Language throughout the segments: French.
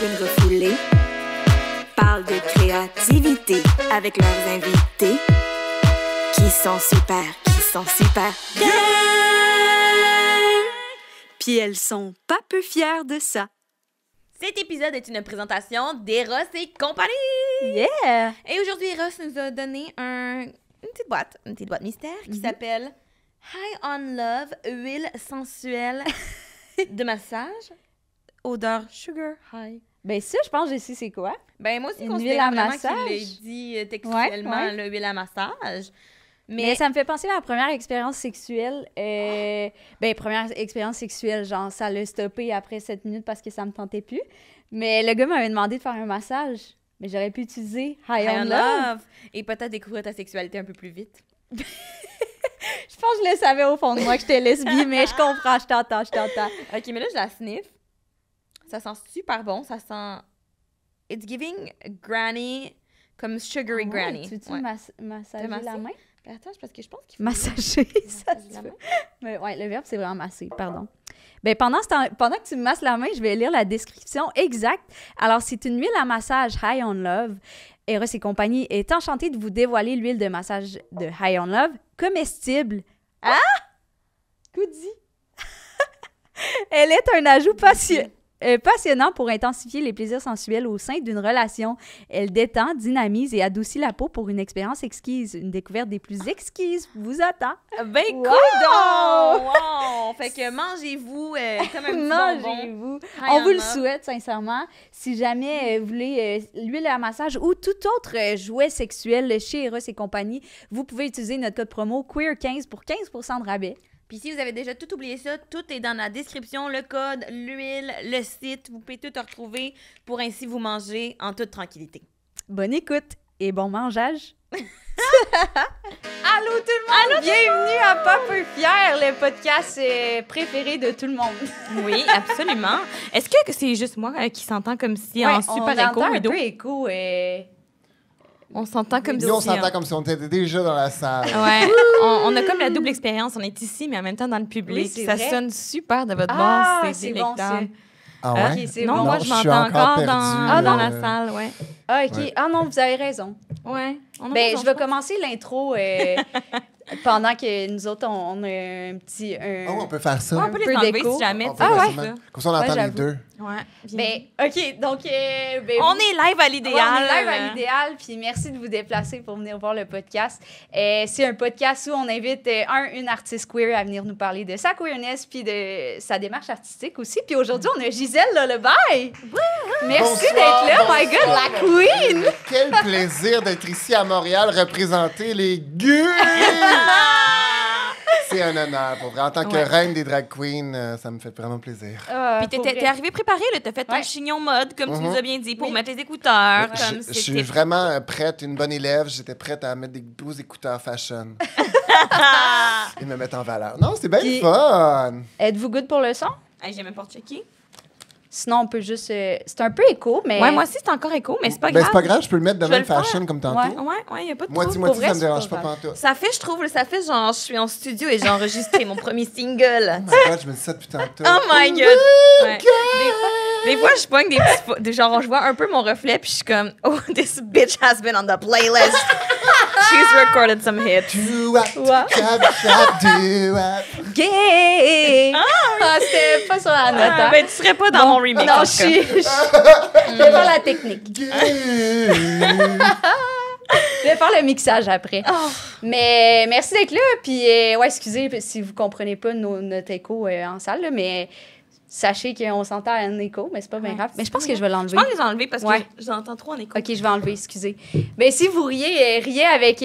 queens refoulées parlent de créativité avec leurs invités qui sont super yeah! Puis elles sont pas peu fières de ça. Cet épisode est une présentation d'Eros et compagnie! Yeah! Et aujourd'hui, Eros nous a donné une petite boîte mystère qui s'appelle High on Love, huile sensuelle de massage, odeur sugar high. Ben ça, je pense que je sais c'est quoi. Ben moi aussi, Une considère huile à vraiment massage. qu'il l'a dit textuellement, Ouais. l'huile à massage. Mais ça me fait penser à ma première expérience sexuelle. Première expérience sexuelle, genre ça l'a stoppé après 7 minutes parce que ça me tentait plus. Mais le gars m'avait demandé de faire un massage. Mais j'aurais pu utiliser High on Love. Et peut-être découvrir ta sexualité un peu plus vite. Je pense que je le savais au fond de moi que j'étais lesbienne, mais je comprends, je t'entends. Ok, mais là, je la sniff. Ça sent super bon. Ça sent... It's giving granny, comme sugary granny. Tu veux-tu Ouais. massager la main? Ben attends, parce que je pense qu'il faut... Massager, ça massager se la peut. main. Mais ouais, le verbe, c'est vraiment masser, pardon. Ben, pendant que tu me masses la main, je vais lire la description exacte. Alors, c'est une huile à massage High on Love. Eros et compagnie est enchantée de vous dévoiler l'huile de massage de High on Love, comestible. Ah! Goody! Elle est un ajout passionnant pour intensifier les plaisirs sensuels au sein d'une relation. Elle détend, dynamise et adoucit la peau pour une expérience exquise. Une découverte des plus exquises vous attend. Ben Wow! cool donc! Wow! Fait que mangez-vous comme un petit bonbon. Mangez-vous. High On on vous le love. souhaite, sincèrement. Si jamais vous voulez l'huile à massage ou tout autre jouet sexuel chez Eros et compagnie, vous pouvez utiliser notre code promo QUEER15 pour 15% de rabais. Puis si vous avez déjà tout oublié ça, tout est dans la description, le code, l'huile, le site. Vous pouvez tout retrouver pour ainsi vous manger en toute tranquillité. Bonne écoute et bon mangeage. Allô tout le monde! Bienvenue à Pas peu fier, le podcast préféré de tout le monde. Oui, absolument. Est-ce que c'est juste moi qui s'entend comme si en super on écho, entend un Wido? peu écho. On s'entend comme si... Nous, on s'entend comme si on était déjà dans la salle. Ouais, on a comme la double expérience. On est ici, mais en même temps dans le public. Oui, c'est ça vrai. sonne super de votre Ah, bord. c'est bon, délectable. Ah ouais? Ok, c'est Non, bon. moi, Non, je je suis m'entends encore encore perdu, dans là. la salle, ouais. Ah, OK. Ouais. Ah non, vous avez raison. Ouais. On a Ben, raison, je vais pense. commencer l'intro pendant que nous autres, on a un petit... Oh, on peut faire ça. Ouais, on peut peu les enlever d'écho. si jamais. On tu peut sais, ouais. facilement. Comme ça, on entend les j'avoue. deux. Ouais. Bien. Ben, OK, donc... On est live à l'idéal. Ouais, on est live à l'idéal, puis merci de vous déplacer pour venir voir le podcast. C'est un podcast où on invite une artiste queer à venir nous parler de sa queerness puis de sa démarche artistique aussi. Puis aujourd'hui, on a Gisèle Lullaby. Merci Bonsoir, d'être là, my God, bonsoir. la queen! Quel plaisir d'être ici à Montréal, représenter les gays! C'est un honneur, pour vrai. En tant que Ouais. reine des drag queens, ça me fait vraiment plaisir. Puis t'es arrivé préparé, là. T'as fait ton Ouais. chignon mode, comme tu nous as bien dit, pour Oui. mettre les écouteurs. Je Comme je suis c'était... vraiment prête, une bonne élève. J'étais prête à mettre des beaux écouteurs fashion et me mettre en valeur. Non, c'est bien Puis- fun! Êtes-vous good pour le son? Hey, j'ai même pas checké. Sinon, on peut juste... c'est un peu écho, mais... Ouais, moi aussi, c'est encore écho, mais c'est pas Ben, grave. c'est pas grave, je peux le mettre de Je vais même le faire. fashion comme tantôt. Ouais, y a pas de trouble. Moitié, Pour vrai, ça me c'est dérange pas pas grave. pantoute. Ça fait, je trouve, ça fait genre, je suis en studio et j'ai enregistré mon premier single. Oh my God, je me dis ça depuis tantôt. Oh my God! Ouais. Des fois, je pogne genre, je vois un peu mon reflet, puis je suis comme, oh, this bitch has been on the playlist. She's recorded some hits. Do-wop, Wow. chop, do-wop. Gay! Ah, c'était pas sur la note, hein? Ben, tu serais pas dans mon remix. Non, en je tout cas. suis... Je vais faire la technique. Gay. Je vais faire le mixage après. Oh. Mais merci d'être là. Puis, ouais, excusez si vous comprenez pas notre écho en salle, là, mais sachez qu'on s'entend à un écho, mais c'est pas bien Ouais. grave. Mais je pense que je vais Je l'enlever. pense les enlever parce Ouais. que j'entends trop en écho. OK, je vais enlever, excusez. Mais si vous riez, riez avec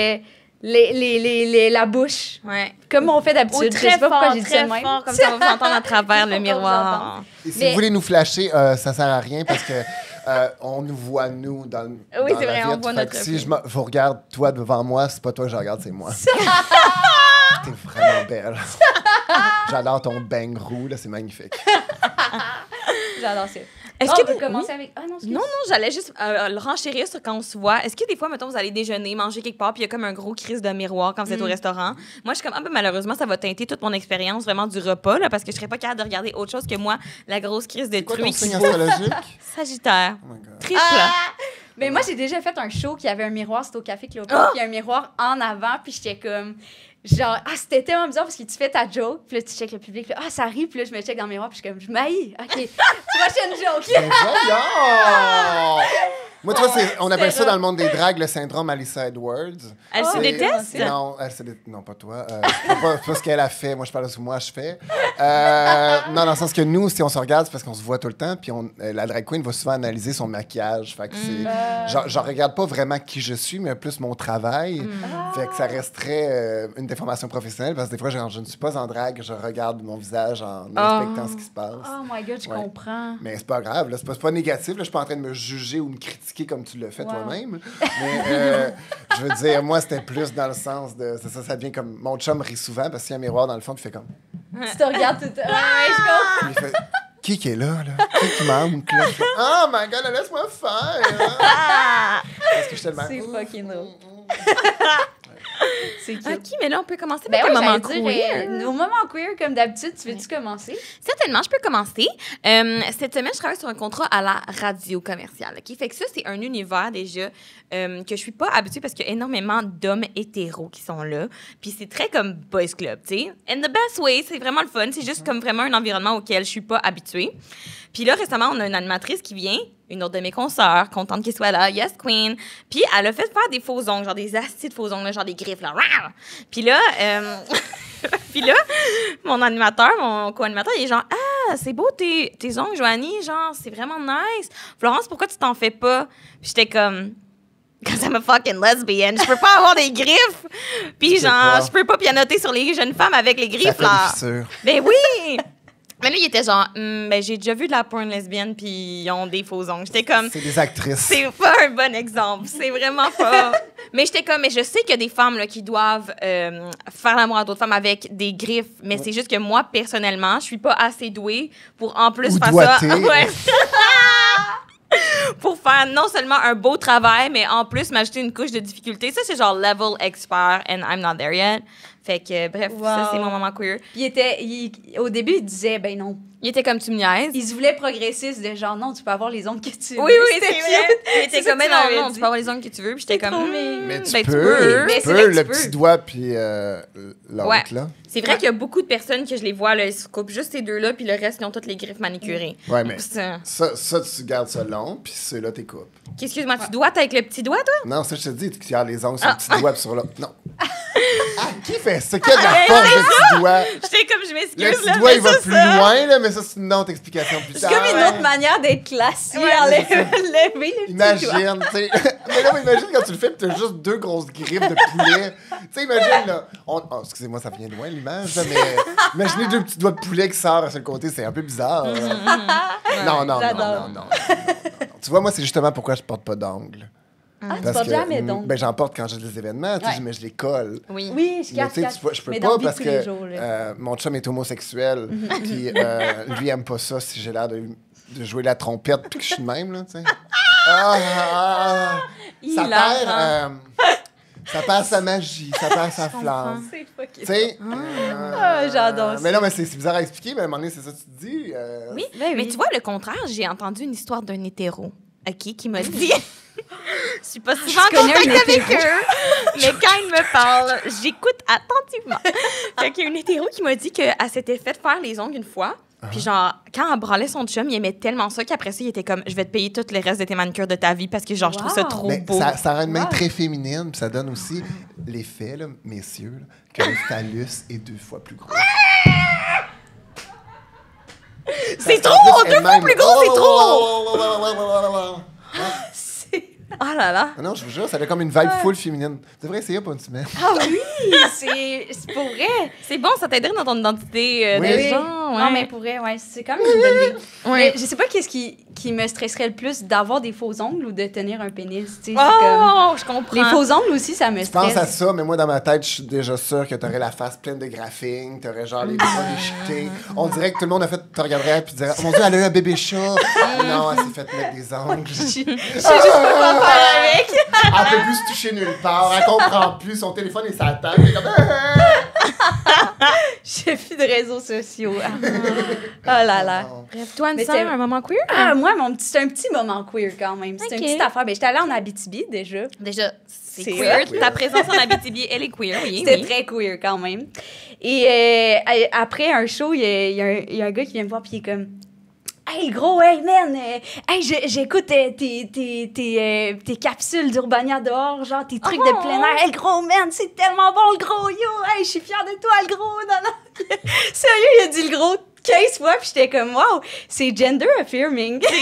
la bouche, Ouais. comme on fait Ou d'habitude. Je très sais pas pourquoi fort, j'ai dit ça très de même. fort, comme ça on va vous entendre à travers le Faut pas vous miroir. entendre. Et si Mais- vous voulez nous flasher, ça sert à rien parce que on nous voit, nous, dans, Oui, dans c'est la vrai, on vitre. voit Fait notre que si reflet. je vous regarde, toi, devant moi, c'est pas toi que je regarde, c'est moi. T'es vraiment belle. J'adore ton bang roux, là, c'est magnifique. J'adore ça. Est-ce on que peut commencer avec... Ah non, excuse. Non, j'allais juste le renchérir sur quand on se voit. Est-ce que des fois, mettons, vous allez déjeuner, manger quelque part, puis il y a comme un gros crise de miroir quand vous êtes au restaurant? Moi, je suis comme, malheureusement, ça va teinter toute mon expérience vraiment du repas, là, parce que je serais pas capable de regarder autre chose que moi, la grosse crise de Quoi ton truie qui signe bouffe. astrologique? Sagittaire. Oh my God. Triple. Mais moi, j'ai déjà fait un show qui avait un miroir, c'était au Café Cléopâtre, puis il y a un miroir en avant, puis j'étais comme... Genre, c'était tellement bizarre parce que tu fais ta joke, puis là, tu checkes le public, puis là, ça rit, puis là, je me check dans le miroir, puis je suis comme, je m'haïs. OK, prochaine joke. Ben voyons! Moi, tu vois, on appelle ça rough. dans le monde des dragues le syndrome Alyssa Edwards. Elle se C'est- déteste? Non, non, pas toi. C'est pas ce qu'elle a fait. Moi, je parle de ce que moi, je fais. Non, dans le sens que nous, si on se regarde, c'est parce qu'on se voit tout le temps. Puis la drag queen va souvent analyser son maquillage. Fait que c'est... Je regarde pas vraiment qui je suis, mais plus mon travail. Fait que ça resterait une déformation professionnelle. Parce que des fois, je ne suis pas en drague. Je regarde mon visage en inspectant ce qui se passe. Oh my God, je Ouais. comprends. Mais c'est pas grave, là, c'est pas négatif. Là, je suis pas en train de me juger ou me critiquer comme tu l'as fait toi-même. Mais je veux dire, moi, c'était plus dans le sens de... Ça devient comme... Mon chum rit souvent parce qu'il y a un miroir dans le fond, puis il fait comme... Tu te regardes tout... Ouais, je comprends. Puis il fait... Qui est là? Qui manque, là? Je fais, oh my God, laisse-moi faire! Parce que je suis tellement... C'est fucking drôle. C'est cute. OK, mais là, on peut commencer Ben avec ouais, un moment j'allais queer. dire, au moment queer, comme d'habitude, tu veux-tu commencer? Certainement, je peux commencer. Cette semaine, je travaille sur un contrat à la radio commerciale. OK? Fait que ça, c'est un univers déjà que je suis pas habituée parce qu'il y a énormément d'hommes hétéros qui sont là. Puis c'est très comme boys club, tu sais. In the best way, c'est vraiment le fun. C'est juste comme vraiment un environnement auquel je suis pas habituée. Puis là, récemment, on a une animatrice qui vient, une autre de mes consoeurs, contente qu'elle soit là, yes queen. Puis elle a fait faire des faux ongles, genre des astis de faux ongles, là, genre des griffes, là. Rawr! Puis là, mon animateur, mon co-animateur, il est genre, ah, c'est beau tes ongles, Joanie, genre, c'est vraiment nice. Florence, pourquoi tu t'en fais pas? Puis j'étais comme, because I'm a fucking lesbian, je peux pas avoir des griffes. Puis sais genre, pas. je peux pas pianoter sur les jeunes femmes avec les Ça griffes, fait là. des fissures. Ben oui! Mais là, il était genre, ben, j'ai déjà vu de la porn lesbienne, puis ils ont des faux ongles. J'étais comme, C'est des actrices. c'est pas un bon exemple. C'est vraiment pas. Mais j'étais comme, mais je sais qu'il y a des femmes là, qui doivent faire l'amour à d'autres femmes avec des griffes, mais c'est juste que moi, personnellement, je suis pas assez douée pour en plus Ou faire doigtée. ça. Ouais. Pour faire non seulement un beau travail, mais en plus m'ajouter une couche de difficulté. Ça, c'est genre level expert, and I'm not there yet. Fait que, bref, ça, c'est mon moment queer. Puis au début, il disait, ben non. Il était comme, tu me niaises. Il se voulait progressiste de genre, non, tu peux avoir les ongles que tu veux. Oui, oui, C'était c'est vrai. cute. Il était C'est ça comme, que mais tu m'avais non, dit. tu peux avoir les ongles que tu veux. Puis j'étais comme, Mais tu ben, peux, Mais tu c'est vrai peux, que le tu peux. petit doigt puis l'autre, Ouais. là. C'est vrai qu'il y a beaucoup de personnes que je les vois, là, ils se coupent juste ces deux-là, puis le reste, ils ont toutes les griffes manicurées. Ouais, mais Ça- ça, tu gardes ça long, puis ceux-là, t'es coupes. Excuse-moi, tu dois avec le petit doigt, toi? Non, ça, je te dis, tu gardes les ongles sur Ah. le petit doigt puis sur l'autre. Non. Ah, qui fait ça? Qui a de la force de petit doigt? J'étais comme, je Le m'excuse, petit là, doigt, mais il va ça, plus ça. loin, là, mais ça, c'est une autre explication plus C'est tard. comme une autre manière d'être classique. Ouais, Enlever c'est ça. lever le petit doigt. Imagine, tu sais. Mais là, imagine quand tu le fais, puis t'as juste deux grosses griffes de poulet. Tu sais, imagine, là. Oh, excusez-moi, ça vient loin, l'image, là, mais imaginez deux petits doigts de poulet qui sortent sur le côté, c'est un peu bizarre. Non. J'adore. Tu vois, moi, c'est justement pourquoi je porte pas d'ongles. Ah, tu portes jamais d'ongles. Ben, j'en porte quand j'ai des événements, tu sais, Ouais. mais je les colle. Oui. Oui, je Mais capte. tu sais, je peux Mais pas dans la vie de parce tous les que jours, là. mon chum est homosexuel, puis lui aime pas ça si j'ai l'air de jouer la trompette puis que je suis de même, là, tu sais. Ça perd, ça perd sa magie, ça perd sa flamme. C'est fucking Tu sais. j'adore ça. Mais non, mais c'est bizarre à expliquer, mais à un moment donné, c'est ça que tu te dis. Oui, Ben mais oui. tu vois, le contraire, j'ai entendu une histoire d'un hétéro, OK, qui m'a dit... Je suis pas souvent en connais un contact avec hétéro. eux, mais quand ils me parlent, j'écoute attentivement. Fait qu'il y a une hétéro qui m'a dit qu'elle s'était fait faire les ongles une fois, puis genre, quand elle branlait son chum, il aimait tellement ça qu'après ça, il était comme, je vais te payer tout le reste de tes manucures de ta vie parce que genre, je trouve ça Wow. trop Mais beau. ça rend une main Wow. très féminine, puis ça donne aussi l'effet, là, messieurs, là, que le phallus est 2 fois plus gros. C'est Parce qu'en trop! plus, 2 fois elle-même- plus gros, c'est trop! Oh là là! Ah non, je vous jure, ça a comme une vibe full féminine. Tu devrais essayer pour une semaine. Ah oui, c'est pour vrai. C'est bon, ça t'aiderait dans ton identité Oui. de genre, Non, mais pour vrai, ouais, c'est quand même une bonne idée. Ouais. Mais je sais pas qu'est-ce qui me stresserait le plus, d'avoir des faux ongles ou de tenir un pénis. Tu sais, c'est Oh, je comprends. comme... Les faux ongles aussi, ça me Je pense stresse. à ça, mais moi, dans ma tête, je suis déjà sûr que t'aurais la face pleine de graphing, t'aurais genre les bras déchiquetés. On dirait que tout le monde a fait, te regarderait puis dirait, oh mon Dieu, elle a eu un bébé chat. Non, elle s'est fait mettre des ongles. Je sais juste pas quoi faire avec. Elle peut plus se toucher nulle part. Elle comprend plus. Son téléphone est sa table. Elle est comme, J'ai plus de réseaux sociaux. Oh là là. Bref, toi, Mais Anissa, c'est- un moment queer? Ah, moi, c'est un petit moment queer quand même. C'est Ok. une petite affaire. Ben, j'étais allée en Abitibi déjà. Déjà, c'est C'est queer. queer. Ta présence en Abitibi, elle est queer, oui. C'était oui. très queer quand même. Et après un show, il y a un gars qui vient me voir puis il est comme... Hey gros, hey man, hey j'écoute tes capsules d'Urbania dehors, genre tes trucs de plein air. Hey gros man, c'est tellement bon le gros, yo, hey je suis fière de toi le gros, non. Sérieux, il a dit le gros 15 fois puis j'étais comme wow, c'est gender affirming. C'est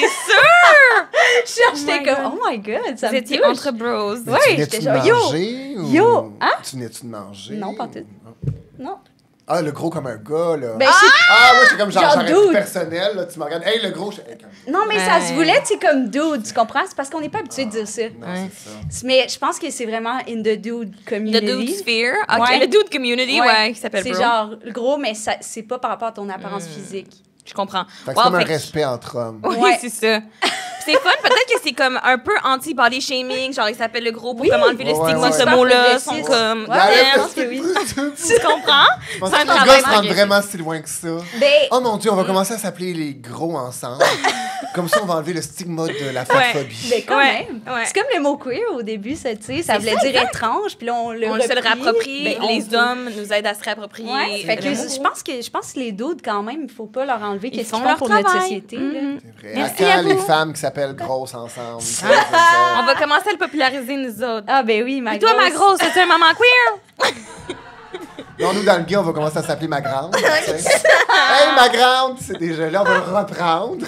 sûr. J'étais my comme God. oh my god, ça Vous me étiez touche. entre bros. Ouais, tu j'étais venais-tu genre, yo, manger? Ou... yo, hein? Tu venais-tu de manger? Non, pas tout. Non. Ah, le gros comme un gars, là. Ben, Ah, moi, j'étais comme genre, Genre j'arrête dude. personnel, là. Tu me regardes, hey, le gros, hey, comme... non, mais ça se Ouais. voulait, tu sais, comme dude, tu comprends? C'est parce qu'on n'est pas habitué de dire ça. Non, Ouais. c'est ça. Mais je pense que c'est vraiment in the dude Le community. dude sphere. OK, Ouais. le dude community, ouais, qui s'appelle C'est bro. genre gros, mais c'est pas par rapport à ton apparence physique. Je comprends. Fait que Wow, c'est comme un fait que- respect entre hommes. Oui, Ouais. c'est ça. C'est fun, peut-être que c'est comme un peu anti-body shaming, genre il s'appelle le gros pour Oui. comme enlever le Ouais, stigma ouais, de ce ouais. mot-là, Super sont progressiste. comme... Ouais, Arrête je de- pense que oui. Tu comprends? Je pense C'est un que les travail gars se rendent malgré. vraiment si loin que ça. Ben, Oh mon Dieu, on va commencer à s'appeler les gros ensemble. Comme ça, on va enlever le stigma de la fatphobie. ben quand Ouais, même. ouais. C'est comme le mot queer au début, ça, tu sais, ça C'est voulait ça, dire étrange, puis là, on le On se le replie. réapproprie, Ben, on les peut. hommes nous aident à se réapproprier. Ouais, fait que le mot. je pense que les dudes, quand même, il faut pas leur enlever Ils qu'est-ce font qu'ils font leur pour travail. notre société. là. Mhm. C'est vrai. Merci à à quand les vous. femmes qui s'appellent grosses ensemble? On va commencer à le populariser, nous autres. Ah ben oui, ma Et toi, ma grosse, c'est un maman queer? Non, nous, dans le gay, on va commencer à s'appeler ma grande. tu sais. Hey, ma grande! C'est déjà là, on va le reprendre.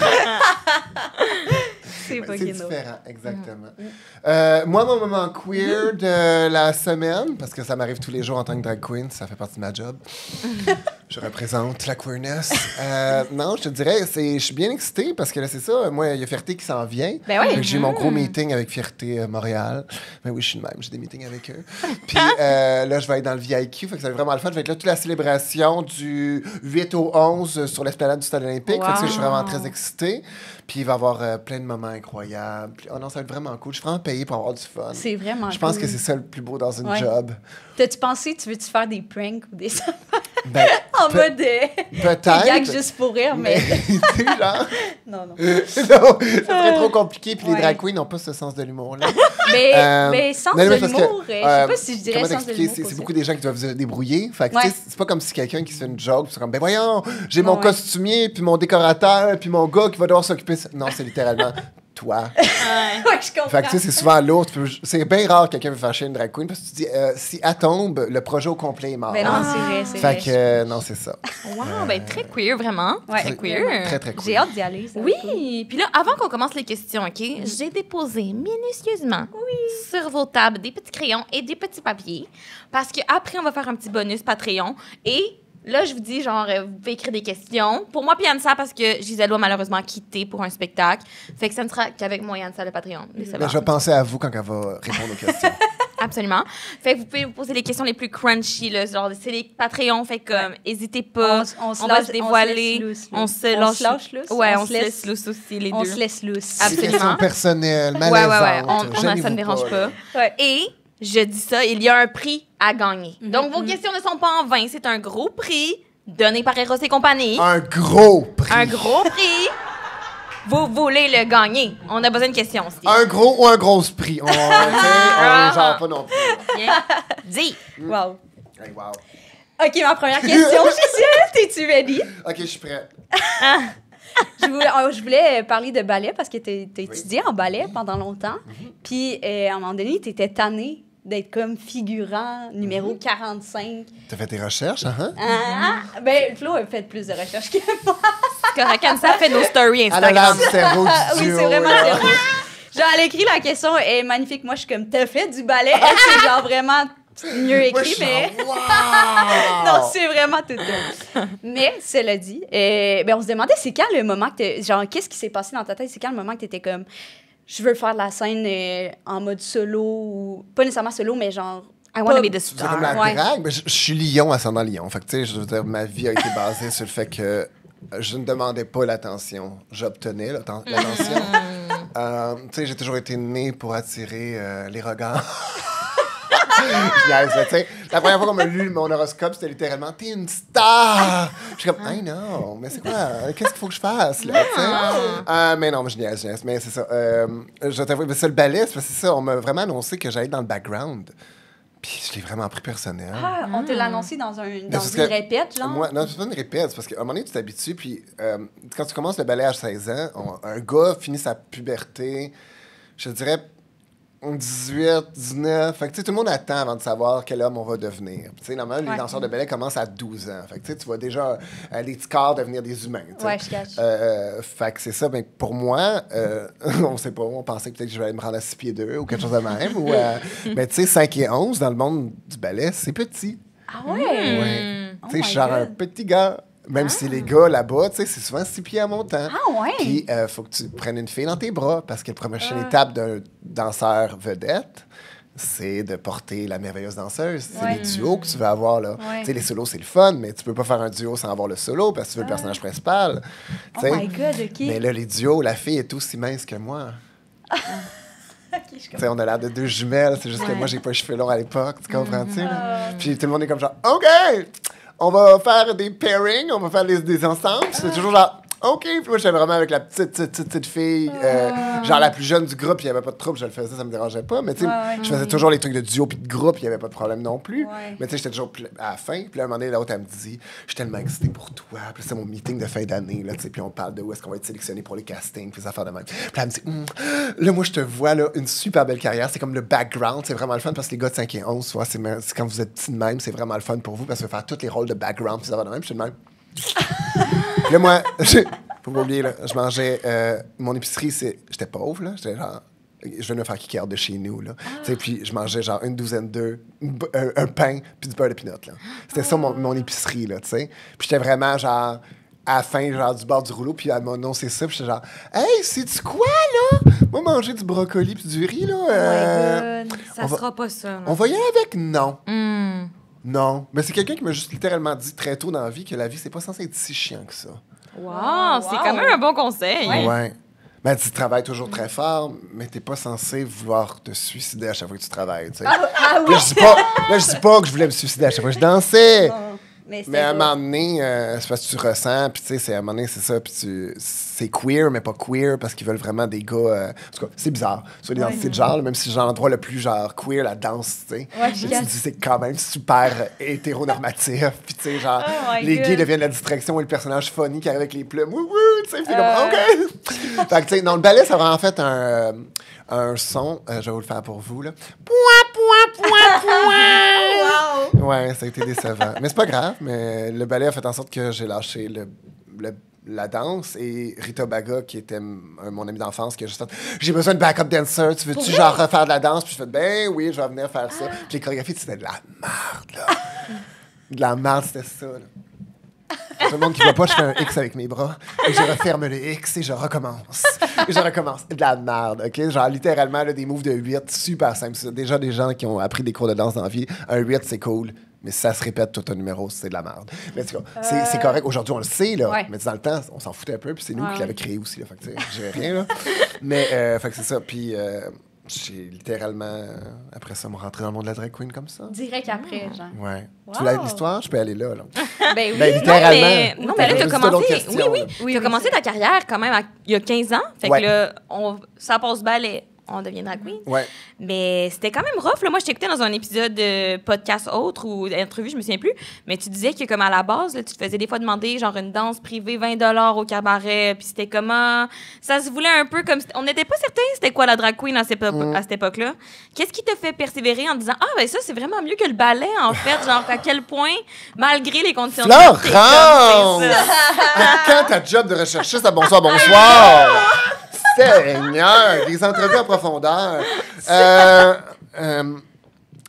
C'est C'est fucking différent, exactement. Moi, mon moment queer de la semaine, parce que ça m'arrive tous les jours en tant que drag queen, ça fait partie de ma job. Je représente la queerness. Non, je te dirais, je suis bien excitée parce que là, c'est ça. Moi, il y a Fierté qui s'en vient. Ben oui. Fait que j'ai mon gros meeting avec Fierté Montréal. Ben oui, je suis de même, j'ai des meetings avec eux. Puis là, je vais être dans le VIQ, fait que ça va être vraiment le fun. Je vais être là toute la célébration du 8 au 11 sur l'esplanade du Stade olympique. Fait que ça, je suis vraiment très excitée. Puis il va y avoir plein de moments incroyables. Puis, oh non, ça va être vraiment cool. Je suis vraiment payée pour avoir du fun. C'est vraiment Je pense cool. que c'est ça le plus beau dans une Ouais. job. T'as-tu pensé, tu veux-tu faire des pranks ou des Ben, en mode des peut-être. gags juste pour rire, mais Tu sais, genre, non, non. non, ça serait trop compliqué. Puis Ouais. les drag queens n'ont pas ce sens de l'humour-là. Mais sens non, de mais parce que, l'humour, je sais pas si je dirais comment sens de t'expliquer, l'humour. c'est pour ça. beaucoup des gens qui doivent se débrouiller. Fait que, Ouais. tu sais, c'est pas comme si quelqu'un qui se fait une joke, puis c'est comme, ben voyons, j'ai mon Ouais. costumier, puis mon décorateur, puis mon gars qui va devoir s'occuper. Non, c'est littéralement toi. Ouais, je comprends. Fait que, tu sais, c'est souvent lourd. C'est bien rare que quelqu'un veut faire chier une drag queen, parce que tu te dis, si elle tombe, le projet au complet est mort. Ben non, c'est vrai, c'est Fait vrai. que, non, c'est ça. Wow, ben très queer, vraiment. Ouais, Très queer. Très, très cool. J'ai hâte d'y aller. ça va être cool. Oui, puis là, avant qu'on commence les questions, OK, j'ai déposé minutieusement sur vos tables des petits crayons et des petits papiers parce qu'après, on va faire un petit bonus Patreon et là, je vous dis, genre, vous pouvez écrire des questions. Pour moi puis Yansa, parce que Gisèle doit malheureusement quitter pour un spectacle. Fait que ça ne sera qu'avec moi, Yansa, le Patreon. Décevant. Ben, je vais penser à vous quand elle va répondre aux questions. Absolument. Fait que vous pouvez vous poser les questions les plus crunchy, là, genre, c'est les Patreons, fait comme, n'hésitez pas. On se On va lâche- se dévoiler. lousse, là. On se lâche lousse. Ouais, on se laisse lousse aussi, les On deux. se laisse lousse. Des Absolument. questions personnelles, Ouais, malaisantes. ouais, ouais. Ça ne Gênez-vous dérange pas. là. Ouais. Et je dis ça, il y a un prix à gagner. Mhm, Donc, vos questions ne sont pas en vain. C'est un gros prix donné par Eros et compagnie. Un gros prix. Un gros prix. Vous voulez le gagner. On a besoin de questions aussi. Un gros ou un gros prix. On est genre pas non plus. Bien. Dis. Wow. Hey, wow. OK, ma première question, Gisèle, t'es-tu ready? OK, je suis prêt. Je voulais parler de ballet parce que t'as étudié en ballet pendant longtemps. Puis, à un moment donné, t'étais tannée d'être comme figurant numéro 45. T'as fait tes recherches, hein? Ah, ben, Flo a fait plus de recherches que moi. C'est correct, ça fait nos stories Elle a l'air Instagram. du cerveau du Oui, duo. c'est vraiment là. sérieux. Genre, elle a écrit la question, elle est magnifique. Moi, je suis comme, t'as fait du ballet? Elle, c'est genre vraiment C'est mieux Moi, écrit, je suis mais... genre, wow! Non, c'est vraiment tout ça. Mais, cela dit, ben, on se demandait, c'est quand le moment que genre, qu'est-ce qui s'est passé dans ta tête? C'est quand le moment que t'étais comme, je veux faire de la scène en mode solo, ou pas nécessairement solo, mais genre... I want to be the C'est star. comme la Ouais. drague, mais je suis lion ascendant lion. Fait que, tu sais, je veux dire, ma vie a été basée sur le fait que je ne demandais pas l'attention. J'obtenais l'attention. Tu sais, j'ai toujours été né pour attirer les regards. Je niaise, là, tu sais. La première fois qu'on m'a lu mon horoscope, c'était littéralement « T'es une star! » Je suis comme « I know, mais c'est quoi? Qu'est-ce qu'il faut que je fasse, là? » tu sais? Mais non, mais je niaise. Mais c'est ça. Je t'avoue, mais c'est le ballet, c'est ça. On m'a vraiment annoncé que j'allais être dans le background. Puis je l'ai vraiment pris personnel. Ah, on te l'a annoncé dans une Parce que répète, genre? Moi, non, c'est pas une répète. C'est parce qu'à un moment donné, tu t'habitues. Puis quand tu commences le ballet à 16 ans, un gars finit sa puberté, je te dirais 18, 19. Fait que tu sais, tout le monde attend avant de savoir quel homme on va devenir. Puis, tu sais, normalement, les danseurs de ballet commencent à 12 ans. Fait que tu sais, tu vois déjà les petits corps devenir des humains. Tu sais. Ouais, je cache. Fait que c'est ça. Ben, pour moi, on sait pas, on pensait que peut-être que je vais aller me rendre à 6 pieds 2 ou quelque chose de même. Ou, mais tu sais, 5 et 11 dans le monde du ballet, c'est petit. Ah ouais? Ouais. Oh Tu sais, my je suis genre un God. petit gars. Même si les gars là-bas, tu sais, c'est souvent 6 pieds à montant. Ah ouais? Puis, faut que tu prennes une fille dans tes bras parce que la prochaine étape d'un danseur vedette, c'est de porter la merveilleuse danseuse. C'est Ouais. les duos que tu veux avoir, là. Ouais. Tu sais, les solos, c'est le fun, mais tu peux pas faire un duo sans avoir le solo parce que tu veux le personnage principal. Oh Tu sais. my God, OK. Mais là, les duos, la fille est aussi mince que moi. OK, je Tu sais, on a l'air de deux jumelles, c'est juste que moi, j'ai pas les cheveux longs à l'époque, tu comprends-tu? là? Puis tout le monde est comme genre, OK, on va faire des pairings, on va faire des ensembles. Puis c'est toujours genre, OK. Puis moi, j'étais vraiment avec la petite fille, genre la plus jeune du groupe, il n'y avait pas de trouble, je le faisais, ça me dérangeait pas. Mais tu sais, Ouais. je faisais toujours les trucs de duo puis de groupe, il n'y avait pas de problème non plus. Ouais. Mais tu sais, j'étais toujours à la fin. Puis là, à un moment donné, l'autre, elle me dit, je suis tellement excitée pour toi. Puis là, c'est mon meeting de fin d'année, là, tu sais. Puis on parle de où est-ce qu'on va être sélectionné pour les castings, puis les affaires de même. Puis là, elle me dit, là, moi, je te vois, là, une super belle carrière. C'est comme le background, c'est vraiment le fun parce que les gars de 5 et 11, tu vois, c'est quand vous êtes petits de même, c'est vraiment le fun pour vous parce que vous faire tous les rôles de background, puis ça va de même. Puis je suis de même. Puis là, moi, faut pas oublier, là, je mangeais mon épicerie, j'étais pauvre, là. J'étais genre, je venais me faire kicker de chez nous, là. Tu sais, puis je mangeais genre une douzaine d'œufs, un pain, puis du beurre de pinot, là. C'était ça mon épicerie, là, tu sais. Puis j'étais vraiment genre à la fin, genre du bord du rouleau, puis elle m'a annoncé ça, puis j'étais genre, hey, c'est-tu quoi, là? Moi, manger du brocoli puis du riz, là. Oh my God. Ça sera pas ça. là. On va y aller avec non. Non. Mais c'est quelqu'un qui m'a juste littéralement dit très tôt dans la vie que la vie, c'est pas censé être si chiant que ça. Wow, c'est quand même un bon conseil. Ouais. Ben, tu travailles toujours très fort, mais t'es pas censé vouloir te suicider à chaque fois que tu travailles, tu sais. Ah oui! Là, je dis pas que je voulais me suicider à chaque fois que je dansais. Mais à un moment donné, c'est parce que tu ressens, puis tu sais, c'est à un moment donné, c'est ça, puis c'est queer, mais pas queer, parce qu'ils veulent vraiment des gars... en tout cas, c'est bizarre. Sur l'identité de genre, même si j'ai l'endroit le plus genre queer, la danse, tu sais. Ouais, tu dis, c'est quand même super hétéronormatif, puis tu sais, genre, Oh my les gays God. deviennent la distraction et le personnage funny qui arrive avec les plumes, wouhou, tu sais, puis comme, OK! Fait que, tu sais, dans le ballet, ça va en fait un son, je vais vous le faire pour vous, là. Wow! Ouais, ça a été décevant. Mais c'est pas grave, mais le ballet a fait en sorte que j'ai lâché la danse et Rita Baga, qui était mon ami d'enfance, qui a juste fait « J'ai besoin de backup dancer, tu veux-tu genre refaire de la danse? » Puis je fais « Ben oui, je vais venir faire ça. » Puis les chorégraphies, c'était de la merde, là. De la merde, c'était ça, là. Tout le monde qui voit pas, je fais un X avec mes bras et je referme le X et je recommence. Et je recommence. De la merde, OK? Genre, littéralement, là, des moves de 8, super simple. C'est déjà des gens qui ont appris des cours de danse dans la vie. Un 8, c'est cool. Mais si ça se répète tout un numéro, c'est de la merde. Mais en tout cas, c'est correct. Aujourd'hui, on le sait, là. Ouais. Mais dans le temps, on s'en foutait un peu. Puis c'est nous qui Ouais. l'avons créé aussi, là. Fait que, tu sais, j'ai rien, là. Mais, fait que c'est ça. Puis, j'ai littéralement, après ça, me rentré dans le monde de la drag queen comme ça. Direct après, genre. Ouais. Wow. Tu voulais l'histoire? Je peux aller là, là. Ben oui. Ben, littéralement. Non, mais là, tu as Juste commencé. d'autres questions, Oui, oui. là. Tu as commencé ta carrière quand même il y a 15 ans. Fait Ouais. que là, ça passe ballet. On devient drag queen. Ouais. Mais c'était quand même rough. Là. Moi, je t'écoutais dans un épisode de podcast autre ou d'interview, je me souviens plus. Mais tu disais que, comme à la base, là, tu te faisais des fois demander genre une danse privée 20$ au cabaret. Puis c'était comment. Ça se voulait un peu comme. On n'était pas certain c'était quoi la drag queen à cette époque-là. Qu'est-ce qui te fait persévérer en disant ah, ben ça, c'est vraiment mieux que le ballet, en fait. Genre, à quel point, malgré les conditions Florence! t'es comme, c'est ça. Quand ta job de recherchiste à bonsoir, bonsoir! Seigneur! Des entrevues en profondeur.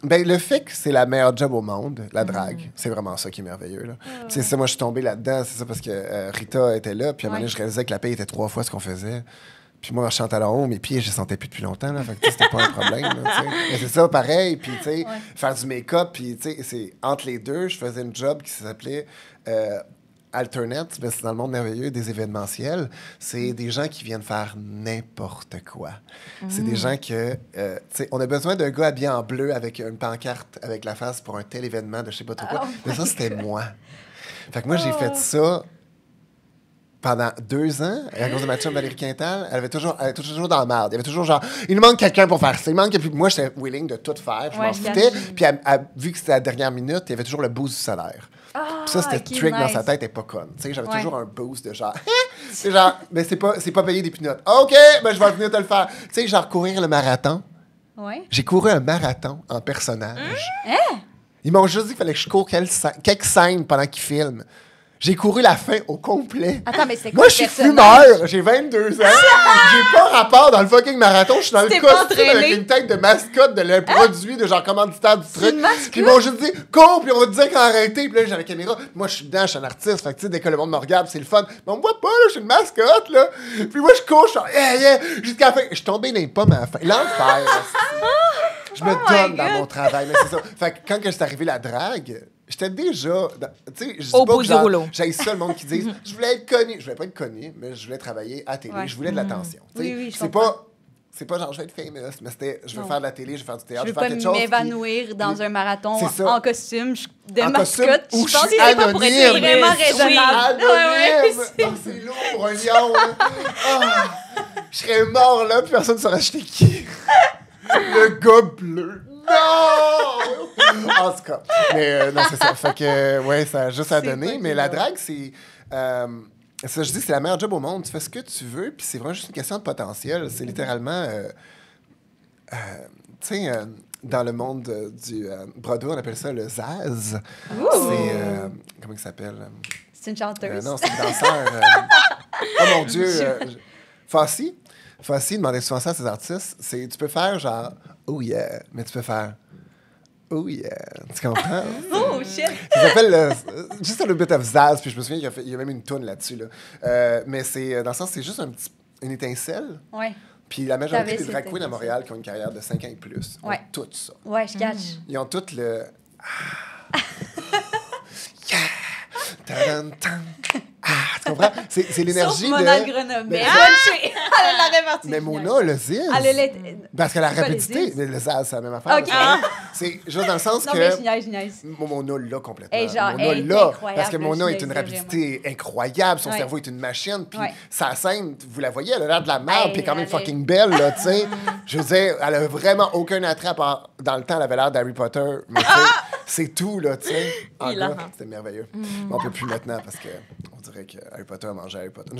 Ben, le fait que c'est la meilleure job au monde, la drague, c'est vraiment ça qui est merveilleux. Là. C'est ça, moi, je suis tombée là-dedans. C'est ça parce que Rita était là. Puis à un moment donné, je réalisais que la paye était 3 fois ce qu'on faisait. Puis moi, je chantais à haut, mes pieds, je les sentais plus depuis longtemps. Là, fait que c'était pas un problème. Là, mais c'est ça, pareil. Puis, tu sais, faire du make-up. Puis, tu sais, c'est entre les deux, je faisais une job qui s'appelait Alternate. Ben, c'est dans le monde merveilleux des événementiels. C'est des gens qui viennent faire n'importe quoi. C'est des gens que, tu sais, on a besoin d'un gars habillé en bleu avec une pancarte avec la face pour un tel événement de je sais pas trop quoi. Mais ça, c'était moi. Fait que moi, j'ai fait ça pendant 2 ans, à cause de ma chum Valérie Quintal. Elle était toujours dans la merde. Il y avait toujours genre, il nous manque quelqu'un pour faire ça. Il manque quelqu'un. Moi, j'étais willing de tout faire. Je m'en foutais. Puis, vu que c'était la dernière minute, il y avait toujours le boost du salaire. Puis ça, c'était trick dans sa tête, elle est pas conne. Tu sais, j'avais toujours un boost de genre, c'est genre, mais c'est pas payé des pinottes. OK, ben je vais venir te le faire. Tu sais, genre courir le marathon. Ouais. J'ai couru un marathon en personnage. Ils m'ont juste dit qu'il fallait que je cours quelques scènes pendant qu'ils filment. J'ai couru la fin au complet. Attends, mais c'est quoi Moi, je suis fumeur. J'ai 22 ans. J'ai pas rapport dans le fucking marathon. Je suis dans le costume avec une tête de mascotte de le produit, de genre commanditaire du truc. Puis ils m'ont juste dit, cours, puis on va te dire quand arrêter. Puis là, j'ai la caméra. Moi, je suis dedans, je suis un artiste. Fait que, tu sais, dès que le monde me regarde, c'est le fun. Mais on me voit pas, là, je suis une mascotte, là. Puis moi, je cours, je suis genre, jusqu'à la fin. Je suis tombé dans les pommes à la fin. L'enfer. Je me donne dans mon travail. Mais c'est ça. Fait que quand je suis arrivé la drague, j'étais déjà. Tu sais, je dis au pas bout que du rouleau. j'ai ça le monde qui dit je voulais être connu. Je voulais pas être connu, mais je voulais travailler à télé. Ouais. Je voulais de l'attention. Oui, je c'est pas. C'est pas genre je vais être famous, mais c'était je veux faire de la télé, je veux faire du théâtre, Je veux faire pas quelque chose. m'évanouir dans un marathon C'est ça. en costume de En costume mascotte. où Je pense je suis que c'est pas pour être anonyme. vraiment Je suis raisonnable. anonyme. Oh, c'est lourd pour un lion. Là. Ah, je serais mort là, puis personne ne saurait acheter qui. Le gars bleu. Non! En tout cas. Mais non, c'est ça. Fait que, ouais, ça a juste à donner. Mais la drague, c'est. Ça, je dis, c'est la meilleure job au monde. Tu fais ce que tu veux, puis c'est vraiment juste une question de potentiel. C'est littéralement. Tu sais, dans le monde du Broadway, on appelle ça le Zaz. C'est. Comment il s'appelle? C'est une chanteuse. Non, c'est une danseur. Oh mon Dieu! Fassi demandait souvent ça à ses artistes. C'est, tu peux faire genre, oh yeah, mais tu peux faire, oh yeah. Tu comprends? Oh shit! Ça s'appelle juste a little bit of Zaz, puis je me souviens qu'il y a même une toune là-dessus. Là. Mais c'est, dans le sens, c'est juste une étincelle. Ouais. Puis la majorité des T'avais drag cette queens à étincelle. Montréal qui ont une carrière de 5 ans et plus ont tout ça. Ouais, je catch. Ils ont tout le. Yeah! Ta-dam-tam. Tu comprends? C'est l'énergie Sauf Mona de... Grenoble. Mais- Elle l'a répartie. Mais Mona, le Ziz. Elle a les... Parce qu'elle a C'est quoi, répété. le Ziz? Mais le Zaz, c'est la même affaire. Ok. C'est juste dans le sens Non, que... mais je niaise. Mona l'a complètement. Hey, genre, Mona elle est l'a. incroyable, Parce que Mona je est une niaise rapidité incroyable. Son Ouais. cerveau est une machine. Puis Ouais. sa scène, vous la voyez, elle a l'air de la merde. Hey, Puis elle est quand même elle fucking belle, là, tu sais. Je veux dire, elle a vraiment aucun attrait à part... Dans le temps, elle avait l'air d'Harry Potter. Mais tu sais, c'est tout, là, tu sais. En Hilarant. gars, c'était merveilleux. Mais on peut plus maintenant parce que on dirait que Harry Potter a mangé Harry Potter.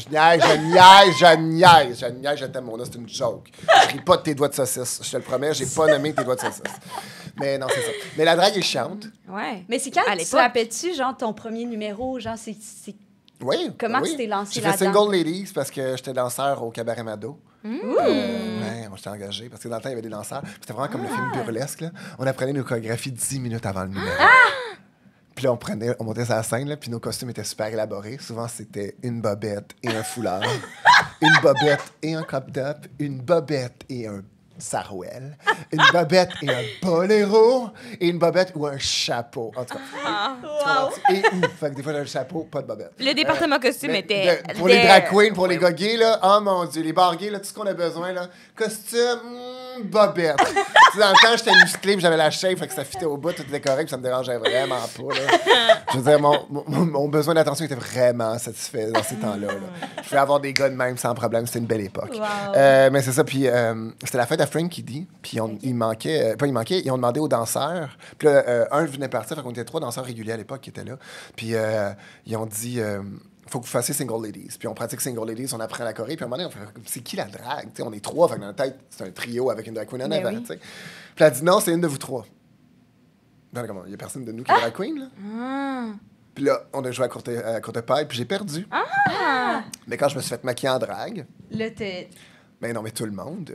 Je t'aime, Mona, c'est une joke. Je ris pas de tes doigts de saucisse. Je te le promets, j'ai pas nommé tes doigts de saucisse. Mais non, c'est ça. Mais la drague est chiante. Ouais. Mais c'est quand À tu te l'époque. rappelles-tu, genre, ton premier numéro, genre, c'est... Oui. Comment oui. tu t'es lancé J'ai fait là-dedans? Single Ladies parce que j'étais danseur au Cabaret Mado. Ouais, moi j'étais engagé parce que dans le temps, il y avait des danseurs. Puis c'était vraiment comme le film burlesque. Là. On apprenait nos chorégraphies 10 minutes avant le numéro. Puis là, on montait sur la scène, là, puis nos costumes étaient super élaborés. Souvent, c'était une bobette et un foulard, une bobette et un crop top, une bobette et un sarouel, une bobette et un boléro, et une bobette ou un chapeau. En tout cas. Et fait que des fois, j'avais le chapeau, pas de bobette. Le département costume Mais était... pour les drag queens, pour les gars gays, là, oh mon Dieu, les bars gays, là, tout ce qu'on a besoin, là, costume, bobette. Tu sais, dans le temps, j'étais musclé, puis j'avais la shape, fait que ça fitait au bout, tout était correct, puis ça me dérangeait vraiment pas, là. Je veux dire, mon besoin d'attention était vraiment satisfait dans ces temps-là. Là. Je pouvais avoir des gars de même sans problème, c'était une belle époque. Mais c'est ça, puis c'était la fête à Frank Kiddy, puis il manquait, ils ont demandé aux danseurs, puis là, un venait partir, fait qu'on était 3 danseurs réguliers à l'époque qui étaient là, puis ils ont dit... faut que vous fassiez Single Ladies. Puis on pratique Single Ladies, on apprend la choré. Puis à un moment donné, on fait c'est qui la drague? T'sais, on est 3, fait que dans la tête, c'est un trio avec une drag queen en avant. Oui. T'sais. Puis elle a dit non, c'est une de vous 3. Ben, comment? Il n'y a personne de nous qui est drag queen, là. Puis là, on a joué à courte paille, puis j'ai perdu. Mais quand je me suis fait maquiller en drague, Là, t'es... ben non, mais tout le monde.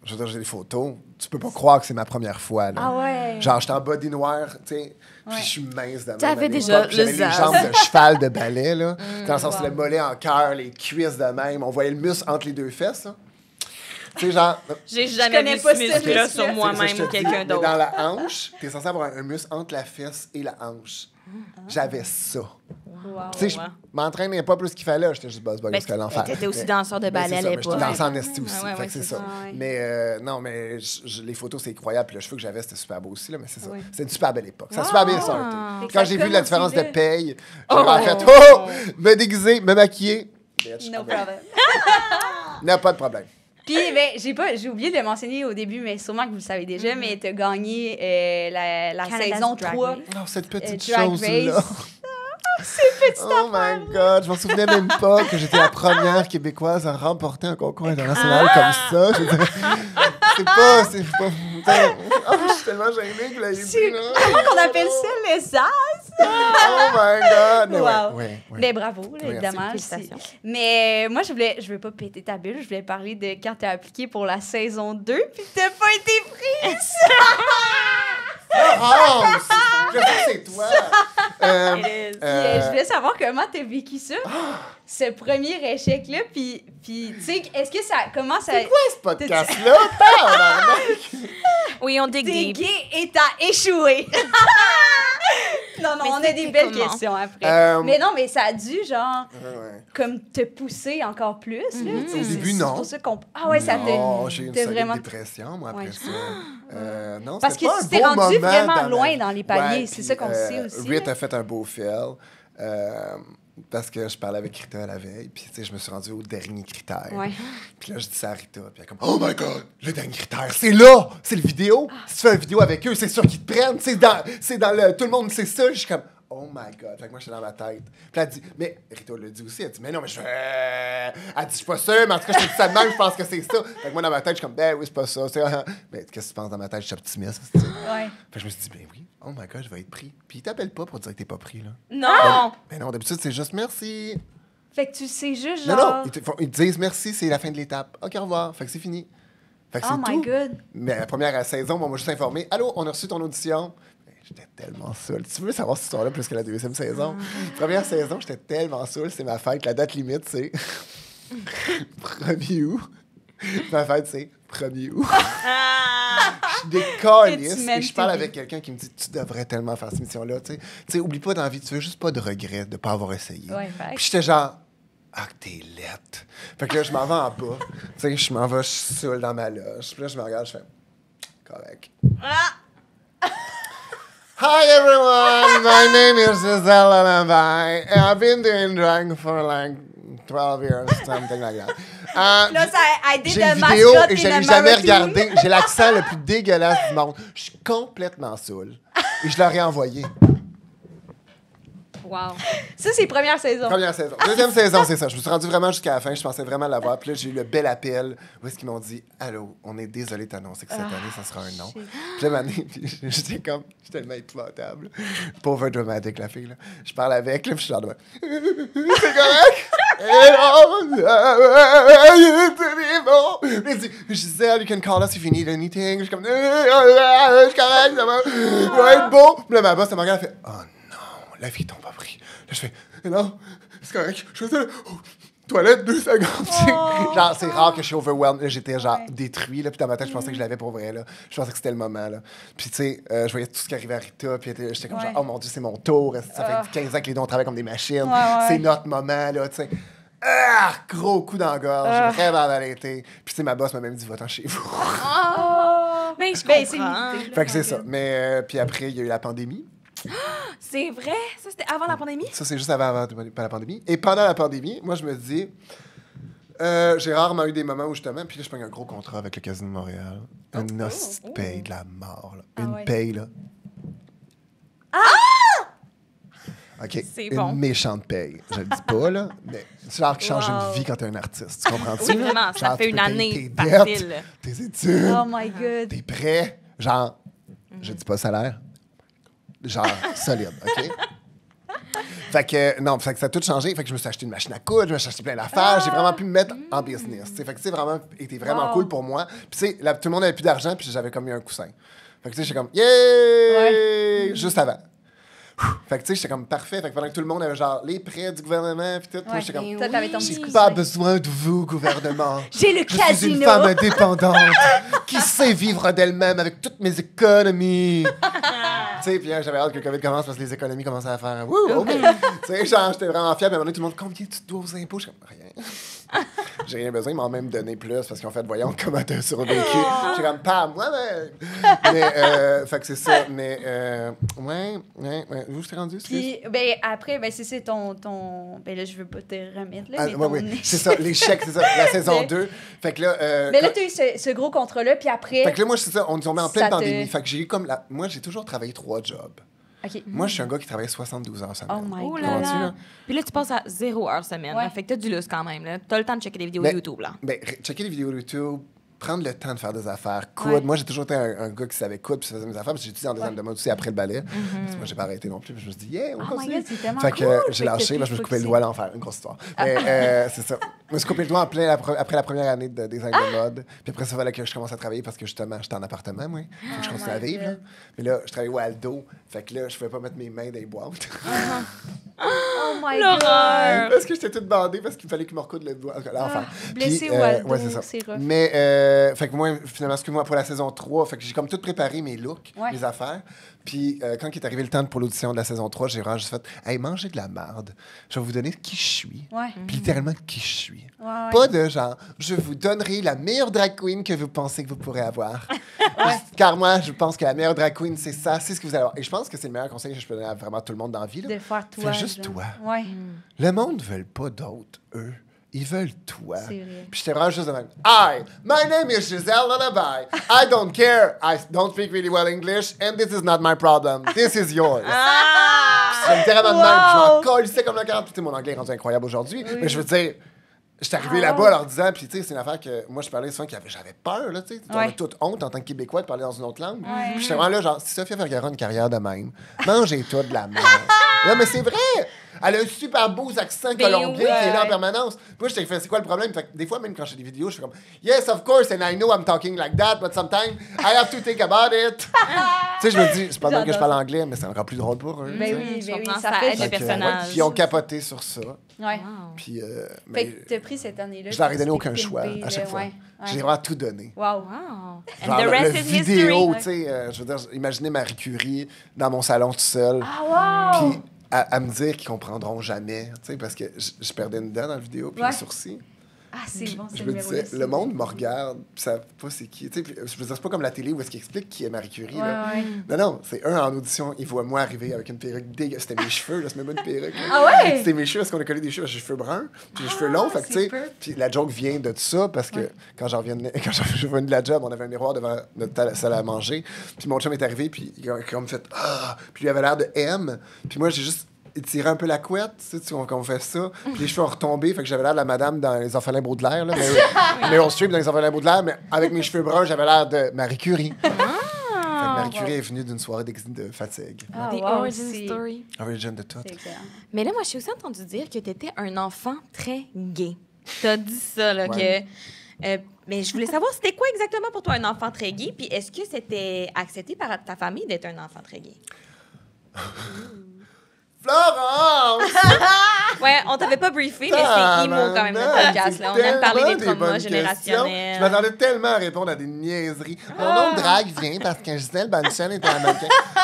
je veux dire, j'ai des photos. Tu peux pas croire que c'est ma première fois. Là. Ah ouais. Genre, j'étais en body noir, tu sais, Ouais. puis je suis mince de même. T'avais à l'époque, déjà puis j'avais le les zaz. jambes de cheval de ballet, là. Dans le sens, wow. le mollet en cœur, les cuisses de même. On voyait le muscle entre les deux fesses, là. Tu sais, genre... J'ai jamais connais vu pas ce ce muscle-là muscle-là. sur moi-même C'est ça, ou je te dis, quelqu'un mais d'autre. dans la hanche, t'es censé avoir un muscle entre la fesse et la hanche. J'avais ça. Wow. Tu sais, je m'entraînais pas plus qu'il fallait. J'étais juste boss Mais jusqu'à l'enfer. t'étais aussi Mais- danseur de mais ballet c'est à ça, mais l'époque. j'étais danseur en esti aussi. Ouais, fait ouais, que c'est c'est ça. ça. Ouais. Mais non, mais les photos, c'est incroyable. Puis le cheveu que j'avais, c'était super beau aussi. Là, mais c'est ça. Ouais. C'est une super belle époque. Ça a super bien sorti. Fait que Quand ça j'ai vu commence la différence de là. paye, j'ai Oh! vraiment fait oh! Me déguiser, me maquiller. Bitch, No amen. problem. N'a pas de problème. Puis, ben, j'ai oublié de le mentionner au début, mais sûrement que vous le savez déjà, mais t'as gagné la Canada's saison Drag 3. Race. Oh, cette petite Drag chose-là. Race. Oh my God, je m'en souvenais même pas que j'étais la première Québécoise à remporter un concours international comme ça. Je veux dire, c'est pas... Oh, je suis tellement gênée que vous l'ayez dit, là. Comment qu'on appelle ça, les as? Oh my God! Mais Wow. ouais. Mais bravo, là, merci. évidemment. Félicitations. Mais moi, je veux pas péter ta bulle. Je voulais parler de quand t'as appliqué pour la saison 2, puis t'as pas été prise. Oh! Je sais que c'est toi! It is. Puis, je voulais savoir comment t'as vécu ça, ce premier échec-là. Puis tu sais, est-ce que ça commence à... C'est quoi ce podcast-là? Tabarnak! Oui, on dig T'es deep. gay et t'as échoué. Non, Mais on a c'était des belles comment? questions après. Euh, Mais non, mais ça a dû, genre, Ouais. comme te pousser encore plus. Là, tu sais, Au c'est- début, c'est non. pour ça qu'on... Ah ouais, ça Non, te... j'ai eu une t'es solide vraiment... dépression, moi, après Ouais. ça. Non, Parce c'était que pas tu un t'es beau rendu moment vraiment dans ma loin vie. dans les paliers, Ouais, c'est puis, ça qu'on sait aussi, Rit là. a fait un beau fail. Parce que je parlais avec Rita la veille, puis tu sais, je me suis rendu au dernier critère. Ouais. Puis là, je dis ça à Rita, puis elle est comme « Oh my God, le dernier critère, c'est là! C'est le vidéo! Si tu fais une vidéo avec eux, c'est sûr qu'ils te prennent! C'est dans le... Tout le monde sait ça! » Je suis comme « Oh my God! » Fait que moi, j'étais dans ma tête. Puis elle dit « Mais Rita l'a dit aussi, elle dit « Mais non, mais je... » Elle dit « Je suis pas sûre, mais en tout cas, je te dis ça de même, je pense que c'est ça. » Fait que moi, dans ma tête, je suis comme « Ben oui, c'est pas ça. » Mais qu'est-ce que tu penses dans ma tête? Je suis optimiste. tu sais. Ouais. Fait que je me suis dit « Ben oui, oh my God, je vais être pris. » Puis ils t'appellent pas pour dire que t'es pas pris, là. Non! Ben non, d'habitude, c'est juste « Merci. » Fait que tu sais juste, Non, genre... non, ils te disent merci, c'est la fin de l'étape. OK, au revoir. Fait que c'est fini. Fait que Oh c'est my tout. God. Mais la première saison, on m'a juste informé. Allô, on a reçu ton audition. Ben, j'étais tellement saoul. Tu veux savoir cette histoire-là plus que la deuxième saison? Première saison, j'étais tellement saoul. C'est ma fête. La date limite, c'est 1er août. Ma fête, c'est 1er août. Je décalisse et je parle avec quelqu'un qui me dit tu devrais tellement faire cette mission-là. Tu sais, oublie pas dans la vie, tu veux juste pas de regrets de pas avoir essayé. Ouais, fait. Puis j'étais genre ah, que t'es laite. Fait que là, je m'en vais en bas. Tu sais, je m'en vais, je suis saoul dans ma loge. Puis là, je me regarde, je fais correct. Hi everyone, my name is Giselle Allenby, and I've been doing drag for like 12 years, something like that. Là, ça, I did J'ai the une vidéo mascot et je in a l'ai jamais marathon. regardé. J'ai l'accent le plus dégueulasse du monde. Je suis complètement saoul. Et je l'ai envoyé. Wow. Ça, c'est première saison. Première saison. Deuxième saison, c'est ça. Je me suis rendu vraiment jusqu'à la fin. Je pensais vraiment l'avoir. Puis là, j'ai eu le bel appel où est-ce qu'ils m'ont dit « Allô, on est désolé de t'annoncer que cette année, ça sera un non. » Puis là, m'année, j'étais comme... J'étais tellement épouvantable. Pauvre dramatique, la fille, là. Je parle avec, là, puis je suis genre de... C'est correct? Je disais, you can call us if you need anything. Je suis comme, je suis correct, ça va être beau. Puis là, ma boss, elle me regarde, elle fait, oh non, la fille tombe pas pris. Là, je fais, non, c'est correct. Je fais ça, toilette, 2 secondes. Genre, c'est rare que je suis overwhelmed. Là, j'étais genre détruit. Là, puis dans ma tête, je pensais que je l'avais pour vrai. Là. Je pensais que c'était le moment. Là. Puis, tu sais, je voyais tout ce qui arrivait à Rita. Puis j'étais comme genre, oh mon Dieu, c'est mon tour. Ça fait 15 ans que les deux, on travaille comme des machines. C'est notre moment. Là, tu sais. Ah, gros coup dans la gorge. Vraiment dans l'été. Puis, tu sais, ma boss m'a même dit, va-t'en chez vous. Mais je Ben, c'est comprends. limité, là. Fait que c'est ça. Mais, puis après, il y a eu la pandémie. C'est vrai? Ça, c'était avant la pandémie? Ça, c'est juste avant la pandémie. Et pendant la pandémie, moi, je me dis, j'ai rarement eu des moments où justement, puis là, je prends un gros contrat avec le Casino de Montréal. Une hostie de paye de la mort. Là. Une ouais. paye, là. OK. C'est une bon. méchante paye. Je le dis pas, là, mais c'est genre qui change Wow. une vie quand t'es un artiste. Tu comprends-tu? Oui, là? vraiment. Ça Genre, fait tu une peux payer année tes facile. dettes, tes études, Oh my God. t'es prêt. Genre, je dis pas salaire. Genre, solide, OK? Fait que, non, fait que ça a tout changé. Fait que je me suis acheté une machine à coudre, je me suis acheté plein d'affaires. J'ai vraiment pu me mettre en business. T'sais. Fait que, c'est vraiment été vraiment cool pour moi. Puis, tu sais, tout le monde avait plus d'argent, puis j'avais comme eu un coussin. Fait que, tu sais, j'étais comme, yeah! Juste avant. Fait que, tu sais, j'étais comme parfait. Fait que pendant que tout le monde avait genre les prêts du gouvernement, puis tout, moi, j'étais comme, Toi, t'avais ton j'ai petit pas coussin. besoin de vous, gouvernement. J'ai le Je suis casino. une femme indépendante qui sait vivre d'elle-même avec toutes mes économies. Tu sais, puis j'avais hâte que le COVID commence parce que les économies commençaient à faire « Wouh, OK! » Tu sais, genre, j'étais vraiment fier. Puis à un moment donné, tout le monde « Combien tu dois aux impôts? » Je suis comme « Rien. » J'ai rien besoin. Ils m'ont même donné plus parce qu'ils ont fait « Voyons comment t'as survécu. » J'ai comme « Pas à moi, mais... » fait que c'est ça. Mais, ouais. Où je t'ai rendu? Puis, ben, après, ben, c'est ton... Ben là, je veux pas te remettre, là, mais ton Oui. C'est ça, les chèques, c'est ça. La saison 2. Fait que là... mais là, tu as eu ce gros contrat-là, puis après... Fait que là, moi, c'est ça. On nous met en pleine Ça te- pandémie. Fait que j'ai eu comme Moi, j'ai toujours travaillé 3 jobs. OK. Moi, je suis un gars qui travaille 72 heures semaine. Oh my Oh God. là Comprends-tu, là. là? Puis là, tu passes à 0 heure semaine. Ouais. Là. Fait que t'as du lousse quand même. Là. T'as le temps de checker des vidéos Mais- YouTube. Là. Ben, checker les vidéos YouTube, prendre le temps de faire des affaires, coudre. Ouais. Moi, j'ai toujours été un gars qui savait coudre, puis faisait mes affaires, puis j'ai étudié en deuxième de mode aussi après le ballet. Parce que moi, j'ai pas arrêté non plus, puis je me suis dit, yeah, on Oh my continue. God, c'est tellement Fait que cool. j'ai Fait que lâché, t'as là, je me suis pu coupé le focuser. doigt à l'enfer, une grosse histoire. Mais c'est ça. Je me suis coupé le doigt après la première année de design de mode. Puis après ça, il fallait que je commence à travailler parce que justement, j'étais en appartement, moi. Faut que je continue à my vivre. Là. God. Mais là, je travaillais au Aldo. Fait que là, je pouvais pas mettre mes mains dans les boîtes. Oh my L'horreur. Parce que j'étais toute bandée parce qu'il fallait qu'il me recoudre le doigt. L'enfer. blessé Puis, au Aldo, ouais, c'est ça. c'est rough. Mais, fait que moi, finalement, excuse-moi, pour la saison 3, fait que j'ai comme tout préparé mes looks, Ouais. mes affaires. Puis, quand il est arrivé le temps pour l'audition de la saison 3, j'ai vraiment juste fait « Hey, mangez de la marde. Je vais vous donner qui je suis. Ouais. Puis littéralement qui je suis. Ouais. Pas de genre « Je vous donnerai la meilleure drag queen que vous pensez que vous pourrez avoir. » Car moi, je pense que la meilleure drag queen, c'est ça, c'est ce que vous allez avoir. Et je pense que c'est le meilleur conseil que je peux donner à vraiment tout le monde dans la vie. Là. De faire toi. Fais juste genre. toi. Ouais. Le monde ne veut pas d'autres, eux. Ils veulent toi. C'est vrai. Puis j'étais vraiment juste de même. Hi, my name is Giselle Lullaby. I don't care. I don't speak really well English, and this is not my problem. This is yours. C'est littéralement de même. Puis je m'en colissais comme le cœur. Puis tu sais, mon anglais est rendu incroyable aujourd'hui. Mais je veux dire, j'étais arrivé là-bas en leur disant, puis tu sais, c'est une affaire que moi je parlais souvent j'avais peur, là, tu sais. On a toute honte en tant que Québécois de parler dans une autre langue. Puis j'étais vraiment là, genre, si Sophia Vergara a une carrière de même, mangez-toi de la merde. Non, mais c'est vrai! Elle a un super beau accent colombien qui est là en permanence. Puis moi, j'étais fait, c'est quoi le problème? Fait que des fois, même quand je fais des vidéos, je suis comme, yes, of course, and I know I'm talking like that, but sometimes I have to think about it. Tu sais, je me dis, c'est pas mal que je parle anglais, mais c'est encore plus drôle pour eux. Ben oui, Je ben oui, comprends, ça ça fait aide juste- le personnage. Puis ils ont capoté sur ça. Ouais. Puis, Fait mais que t'as pris cette année-là. je leur ai donné tu aucun t'es choix pimpé, à chaque là, fois. ouais. J'ai vraiment tout donné. Wow. Wow. Genre, And the rest le is vidéo, history. tu sais, je veux dire, imaginez Marie Curie dans mon salon tout seul. Ah, wow! Puis à me dire qu'ils comprendront jamais, tu sais, parce que je perdais une dent dans la vidéo, puis Ouais. le sourcil. Ah, c'est bon, Je c'est me numéro disais, là, le monde me regarde, puis ça pas c'est qui. Tu sais, puis je veux dire, c'est pas comme la télé où est-ce qu'ils expliquent qui est Marie Curie. Là. Ouais. Non, c'est en audition, il voit moi arriver avec une perruque dégueulasse. C'était mes cheveux, là, c'est même pas une perruque. là. Ah ouais? C'était mes cheveux, parce qu'on a collé des cheveux, j'ai les cheveux bruns, puis les cheveux longs, fait que tu sais. super. Puis la joke vient de ça, parce que quand je revenais de la job, on avait un miroir devant notre salle à manger, puis mon chum est arrivé, puis il a comme fait ah, puis lui avait l'air de M, puis moi j'ai juste étiré un peu la couette, tu sais, qu'on fait ça. Puis les cheveux ont retombé, fait que j'avais l'air de la madame dans Les Orphelins Baudelaire, là, Meryl Streep dans Les Orphelins Baudelaire, mais avec mes cheveux bruns, j'avais l'air de Marie Curie. Fait que Marie Curie est venue d'une soirée de fatigue. Ah, The wow, origin c'est- story. Origin de tout. C'est excellent. Mais là, moi, j'ai aussi entendu dire que tu étais un enfant très gay. T'as dit ça, là, Ouais. que... mais je voulais savoir, c'était quoi exactement pour toi un enfant très gay? Puis est-ce que c'était accepté par ta famille d'être un enfant très gay? Florence! Ouais, on t'avait pas briefé, mais c'est emo quand même le podcast. Là. On aime parler des traumas générationnels. Je m'attendais tellement à répondre à des niaiseries. Mon nom de drague vient parce que Gisèle Bonnechaine est un américain.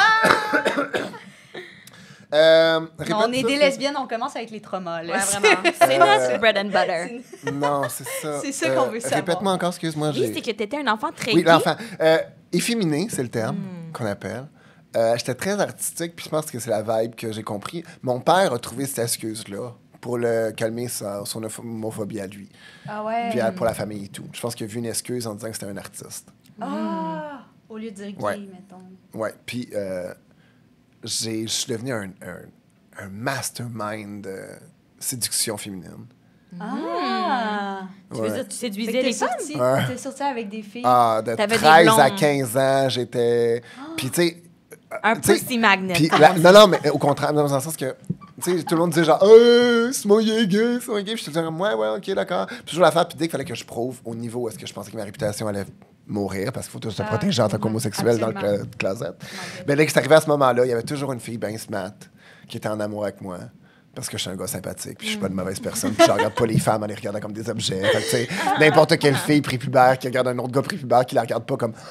Non, on Répète est ça, des c'est- lesbiennes, on commence avec les traumas. Là. Ouais, vraiment. C'est notre bread and butter. Non, c'est ça. C'est ça qu'on veut savoir. Répète-moi encore, excuse-moi. Oui, c'est que tu étais un enfant très Oui, gay. l'enfant. Efféminé, c'est le terme qu'on appelle. J'étais très artistique, puis je pense que c'est la vibe que j'ai compris. Mon père a trouvé cette excuse-là pour le calmer son homophobie à lui, Ah ouais. puis pour la famille et tout. Je pense qu'il a vu une excuse en disant que c'était un artiste. Ah! Au lieu de dire gay, Ouais. mettons. Ouais, puis je suis devenu un mastermind de séduction féminine. Ah! Tu veux Ouais. dire, tu Fait séduisais que les femmes? Ouais. T'es sorti avec des filles. Ah, de T'avais des 13 à blondes. 15 ans, j'étais... Puis tu sais... Un tu sais, pussy magnet. puis comme la- on dit. non, mais au contraire, dans le sens que Tu sais, tout le monde disait genre, c'est moi, il est gay, c'est moi, il est gay. Puis je te disais, ouais, ok, d'accord. Puis toujours l'affaire, puis dès qu'il fallait que je prouve au niveau où est-ce que je pensais que ma réputation allait mourir, parce qu'il faut toujours se protéger en tant qu'homosexuel dans le closet. Mais dès que c'est arrivé à ce moment-là, il y avait toujours une fille bien smart qui était en amour avec moi. Parce que je suis un gars sympathique, puis je suis pas une mauvaise personne, puis je regarde pas les femmes en les regardant comme des objets. Fait que, tu sais, n'importe quelle fille prépubère qui regarde un autre gars prépubère qui la regarde pas comme tu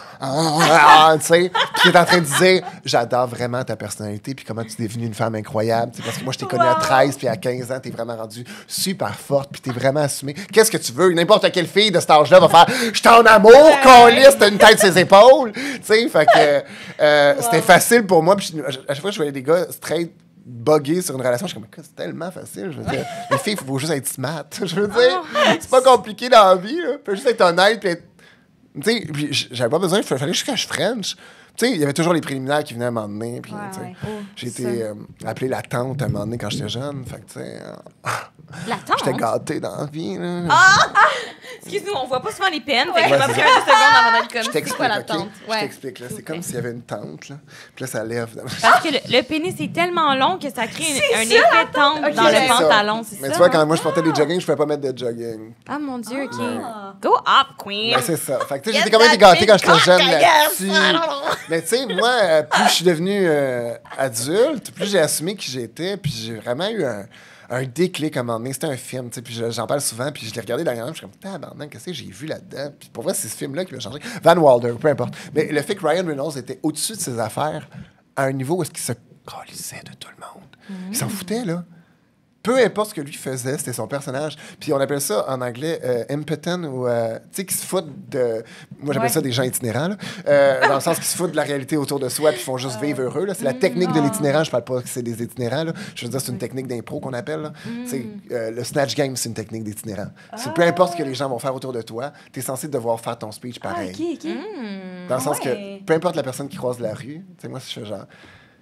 sais, puis qui est en train de dire j'adore vraiment ta personnalité, puis comment tu es devenue une femme incroyable, tu sais, parce que moi je t'ai connue à 13 puis à 15 ans, t'es vraiment rendue super forte, puis t'es vraiment assumée. Qu'est-ce que tu veux? N'importe quelle fille de cet âge-là va faire je suis en amour, câlisse, t'as une tête sur ses épaules, tu sais, fait que c'était facile pour moi, puis à chaque fois que je voyais des gars straight bugger sur une relation, je suis comme, c'est tellement facile. Je veux dire, les filles, il faut juste être smart. Je veux dire, c'est pas compliqué dans la vie. Il faut juste être honnête. Puis tu sais, j'avais pas besoin, il fallait juste que je French. Tu sais, il y avait toujours les préliminaires qui venaient à un moment donné. Puis, j'ai été appelée la tante à un moment donné quand j'étais jeune. Fait que, tu sais, La tante? j'étais gâté dans la vie. Là. Excuse-nous, on voit pas souvent les peines. Fait que je vais pris 2 secondes avant d'être comme, Je c'est t'explique, quoi la OK? tante? Je t'explique, là. C'est comme s'il y avait une tente, là. Puis là, ça lève. Parce que le pénis est tellement long que ça crée un effet tente dans le C'est ça. pantalon, c'est ça? Mais tu vois, quand moi, je portais des jogging, je pouvais pas mettre de jogging. Ah, mon Dieu, OK. Go up, queen! Ben, c'est ça. Fait que, tu sais, j'étais quand même gâté quand j'étais jeune là-dessus. Mais, tu sais, moi, plus je suis devenu adulte, plus j'ai assumé qui j'étais, puis j'ai vraiment eu un déclic à un moment donné. C'était un film, tu sais, puis j'en parle souvent, puis je l'ai regardé dernièrement, puis je suis comme, tabarnak, qu'est-ce que j'ai vu là-dedans? Puis pour vrai, c'est ce film-là qui m'a changé. Van Wilder, peu importe. Mais le fait que Ryan Reynolds était au-dessus de ses affaires, à un niveau où est-ce qu'il se calissait de tout le monde. Il s'en foutait, là. Peu importe ce que lui faisait, c'était son personnage. Puis on appelle ça en anglais impotent ou tu sais qui se foutent de. Moi j'appelle ça des gens itinérants là, dans le sens qu'ils se foutent de la réalité autour de soi puis font juste vivre heureux là. C'est la technique de l'itinérant. Je parle pas que c'est des itinérants là. Je veux dire c'est une technique d'impro qu'on appelle là. C'est le snatch game, c'est une technique d'itinérant. C'est peu importe ce que les gens vont faire autour de toi, t'es censé devoir faire ton speech pareil. OK. Dans le sens que peu importe la personne qui croise la rue, tu sais moi je fais genre.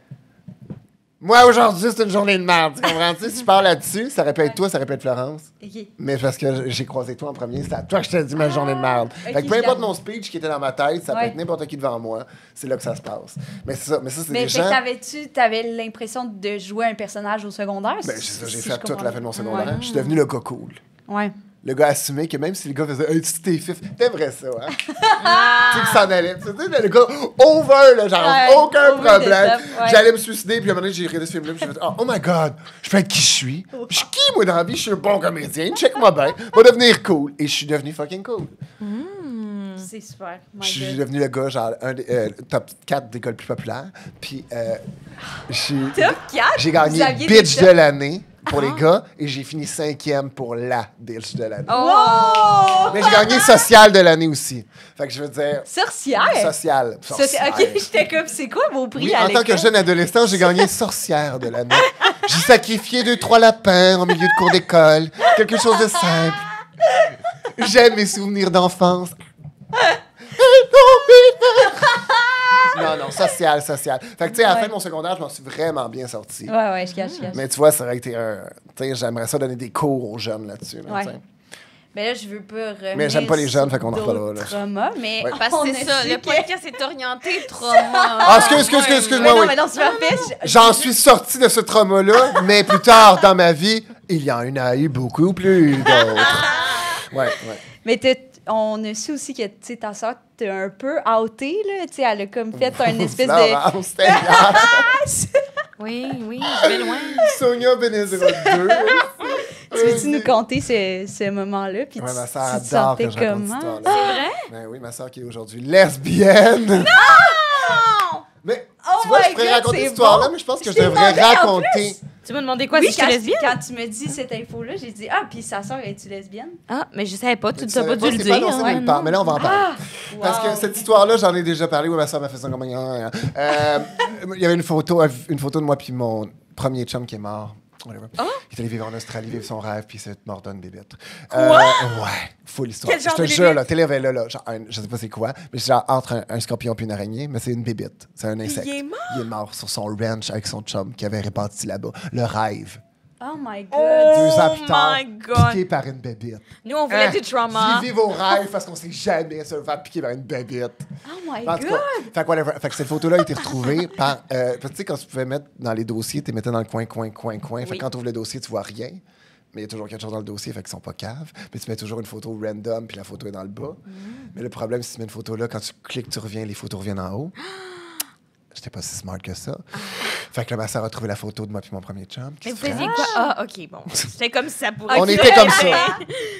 Moi, aujourd'hui, c'est une journée de merde. Tu comprends? Si tu parles là-dessus, ça répète toi, ça répète Florence. OK. Mais parce que j'ai croisé toi en premier, c'est à toi que je t'ai dit ma journée de merde. OK, Fait que peu importe je mon speech qui était dans ma tête, ça peut être n'importe qui devant moi. C'est là que ça se passe. Mais c'est ça, c'est Mais des fait gens... que t'avais l'impression de jouer un personnage au secondaire? Ben, c'est ça, j'ai si fait je toute comprends la fin de mon bien. secondaire. Je suis devenu le gars cool. Ouais. Le gars assumé que même si le gars faisait hey, tu t'es fif, t'aimerais ça, hein? Tu sais, qu'il s'en allait. Tu sais, le gars over, là, genre, aucun problème. J'allais me suicider, puis à un moment donné, j'ai regardé ce film-là, puis j'ai fait oh my god, je fais qui je suis? Je suis qui, moi, dans la vie? Je suis un bon comédien, check-moi bien, va devenir cool. Et je suis devenu fucking cool. C'est super. Je suis devenu le gars, genre, un des top 4 d'école plus populaire. Puis, Top 4? j'ai gagné bitch de l'année pour les gars et j'ai fini 5e pour la bitch de l'année. Oh! Mais j'ai gagné social de l'année aussi. Fait que je veux dire. Sorcière? Social. OK, j'étais comme, c'est quoi vos prix Oui, à en tant que l'école? jeune adolescent, j'ai gagné sorcière de l'année. J'ai sacrifié 2-3 lapins en milieu de cours d'école. Quelque chose de simple. J'aime mes souvenirs d'enfance. Non, social. Fait que, tu sais, à la fin de mon secondaire, je m'en suis vraiment bien sorti. Ouais, je cache. Mais tu vois, ça aurait été un... Tu sais, j'aimerais ça donner des cours aux jeunes là-dessus. Là, Ouais. tu sais. Mais là, je veux pas revenir. Mais j'aime pas les jeunes, fait qu'on en sur reparlera, là. d'autres traumas, mais Ouais. Parce on que a c'est ça, su le que- podcast est orienté trauma. Ah, excuse-moi, Mais non, oui. mais non, c'est parfait. J'en suis sorti de ce trauma-là, mais plus tard dans ma vie, il y en a eu beaucoup plus d'autres. Ouais. Mais on a su aussi que, tu sais, ta soeur, t'es un peu outée, là. Tu sais, elle a comme fait un espèce de... Florence, c'était hier. Oui, je vais loin. Sonia Benezero 2. Tu veux-tu nous conter ce moment-là? Puis Ouais, ma tu soeur te adore sentais que je raconte comment? cette histoire-là. C'est vrai? Ben oui, ma soeur qui est aujourd'hui lesbienne. Non! Mais tu vois, my je pourrais God, raconter c'est cette histoire-là, bon. mais je pense que Je je t'ai devrais demandé en raconter. Tu m'as demandé quoi Oui, si je suis lesbienne? quand tu me dis cette info-là, j'ai dit « Ah, puis sa soeur, es-tu lesbienne? Ah, mais je savais pas, tu Tu n'as pas dû le c'est pas dire. annoncé hein. nulle part, mais là, on va en parler. Parce que Wow. cette histoire-là, j'en ai déjà parlé. Oui, ma soeur m'a fait ça comme... Il y avait une photo de moi puis mon premier chum qui est mort. Whatever. Il est allé vivre en Australie, vivre son rêve, puis il s'est mort d'une bébête. Ouais, full histoire. Quel genre Je te de jure, bébête? là, télé avait là, genre, je sais pas c'est quoi, mais c'est genre entre un scorpion puis une araignée, mais c'est une bébête. C'est un insecte. il est mort? Il est mort sur son ranch avec son chum qui avait réparti là-bas. Le rêve. Oh my God. 2 ans plus tard, my God. piqué par une bébite. Nous, on voulait du trauma. Vivez vos rêves parce qu'on sait jamais se faire piquer par une bébite. Oh my En tout God. cas, fait que whatever. Fait que cette photo-là a été retrouvée par... tu sais, quand tu pouvais mettre dans les dossiers, tu les mettais dans le coin. Fait que quand tu ouvres le dossier, tu vois rien. Mais il y a toujours quelque chose dans le dossier, fait qu'ils sont pas caves. Puis tu mets toujours une photo random, puis la photo est dans le bas. Mais le problème, si tu mets une photo là, quand tu cliques, tu reviens, les photos reviennent en haut. J'étais pas si smart que ça. Fait que là, ma soeur a trouvé la photo de moi puis mon premier chum. Mais vous faisiez quoi? Ah, OK, bon. C'était comme si ça pourrait... On était comme ça.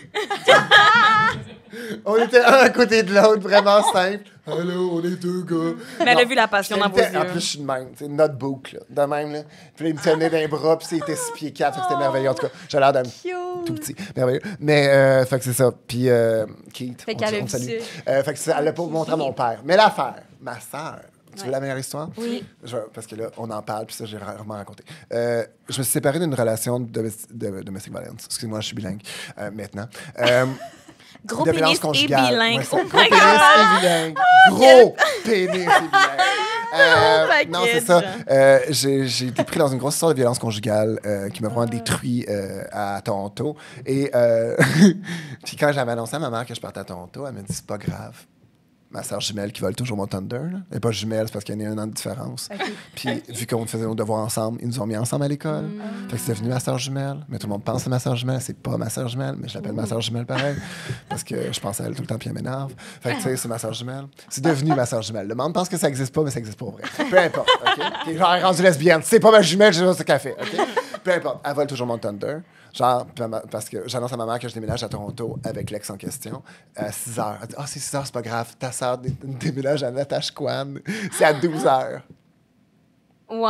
On était un à côté de l'autre, vraiment simple. Allô, on est 2 gars. Mais elle a Non, vu la passion dans vos j'étais- En yeux. plus, je suis de même. C'est notre boucle, là, de même. Là. Puis là, il me tenait d'un bras, puis il était 6 pieds 4. Fait que c'était merveilleux. En tout cas, j'ai l'air d'un tout petit. Merveilleux. Mais, fait que c'est ça. Puis, Keith, Fait qu'elle a on vu salue. ça. Fait que ça, elle l'a pas montré à mon père. Mais l'affaire, ma sœur. Tu veux la meilleure histoire? Oui. Parce que là, on en parle, puis ça, j'ai rarement raconté. Je me suis séparé d'une relation de domestic violence. Excusez-moi, je suis bilingue maintenant. Gros de pénis violence et conjugale. bilingue. Ouais, c'est Oh gros my pénis God! et bilingue. Gros pénis et bilingue. Non, c'est ça. package. J'ai été pris dans une grosse histoire de violence conjugale qui m'a vraiment détruit à Toronto. Et puis quand j'avais annoncé à ma mère que je partais à Toronto, elle m'a dit c'est pas grave. Ma sœur jumelle qui vole toujours mon Thunder. Là. Elle n'est pas jumelle, c'est parce qu'il y a 1 an de différence. Puis, vu qu'on faisait nos devoirs ensemble, ils nous ont mis ensemble à l'école. Fait que c'est devenu ma sœur jumelle. Mais tout le monde pense que c'est ma sœur jumelle. C'est pas ma sœur jumelle, mais je l'appelle ma sœur jumelle pareil. Parce que je pense à elle tout le temps, puis elle m'énerve. Fait que, tu sais, c'est ma sœur jumelle. C'est devenu ma sœur jumelle. Le monde pense que ça n'existe pas, mais ça existe pas vrai. Peu importe, OK? Puis, genre, elle est rendue lesbienne. C'est pas ma jumelle, je sais pas ce qu'elle fait, OK? Peu importe. Elle vole toujours mon Thunder. Genre, parce que j'annonce à ma mère que je déménage à Toronto avec l'ex en question à 6 h. Elle dit c'est 6 h, c'est pas grave. Ta sœur déménage à Natashquan. C'est à 12 h. Wow.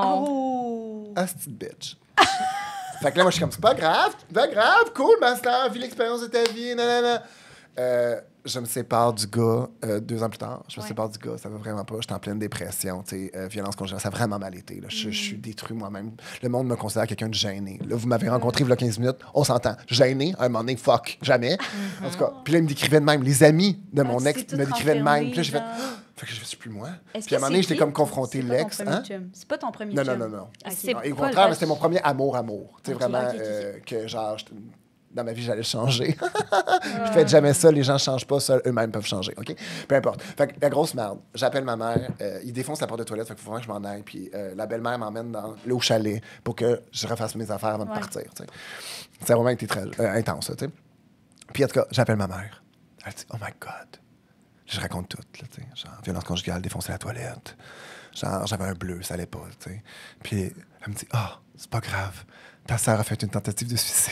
Ah, c'est une bitch. Fait que là, moi, je suis comme, c'est pas grave, cool, ma sœur, vis l'expérience de ta vie, nanana. Je me sépare du gars 2 ans plus tard. Je me sépare du gars, ça va vraiment pas. J'étais en pleine dépression, tu sais, violence conjugale, ça a vraiment mal été. Là. Je suis détruit moi-même. Le monde me considère quelqu'un de gêné. Là, vous m'avez rencontré il y a 15 minutes, on s'entend. Gêné, à un moment donné, fuck, jamais. En tout cas, puis là, ils me décrivaient de même. Les amis de mon tu ex t'es tout me décrivaient de même. renfermé, Puis là, j'ai fait, genre. fait que je suis plus moi. Est-ce Puis à un que moment donné, c'est j'étais comme Keith? confronté C'est pas ton l'ex. premier Hein? chum. C'est pas ton premier Non, chum. non, non. Ok. C'est Non, et au pas contraire, le- mais c'était mon premier amour. Tu sais, Ok, vraiment, ok. que genre, dans ma vie, j'allais changer. Je fais jamais ça, les gens ne changent pas, seuls eux-mêmes peuvent changer, OK? Peu importe. Fait que la grosse merde, j'appelle ma mère, il défonce la porte de toilette, fait qu'il faut vraiment que je m'en aille, puis la belle-mère m'emmène au chalet pour que je refasse mes affaires avant de partir, tu sais. Ça a vraiment été très intense, tu sais. Puis en tout cas, j'appelle ma mère. Elle dit « Oh my God! » Je raconte tout, là, tu sais. Genre, violence conjugale, défoncer la toilette. Genre, j'avais un bleu, ça allait pas, tu sais. Puis elle me dit « Ah, c'est pas grave. Ta sœur a fait une tentative de suicide. »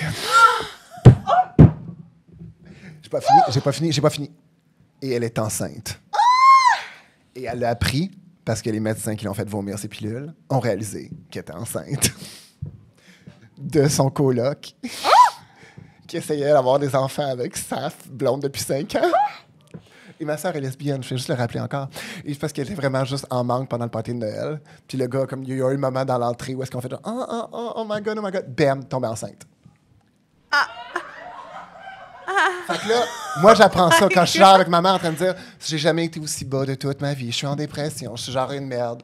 J'ai pas fini. Et elle est enceinte. Et elle l'a appris parce que les médecins qui l'ont fait vomir ses pilules ont réalisé qu'elle était enceinte de son coloc qui essayait d'avoir des enfants avec sa blonde depuis 5 ans. Et ma sœur est lesbienne, je vais juste le rappeler encore. Et c'est parce qu'elle était vraiment juste en manque pendant le party de Noël. Puis le gars, comme il y a eu le moment dans l'entrée où est-ce qu'on fait genre oh my God, bam, tombée enceinte. Fait que là, moi, j'apprends ça quand je suis genre avec ma mère en train de dire j'ai jamais été aussi bas de toute ma vie, je suis en dépression, je suis genre une merde.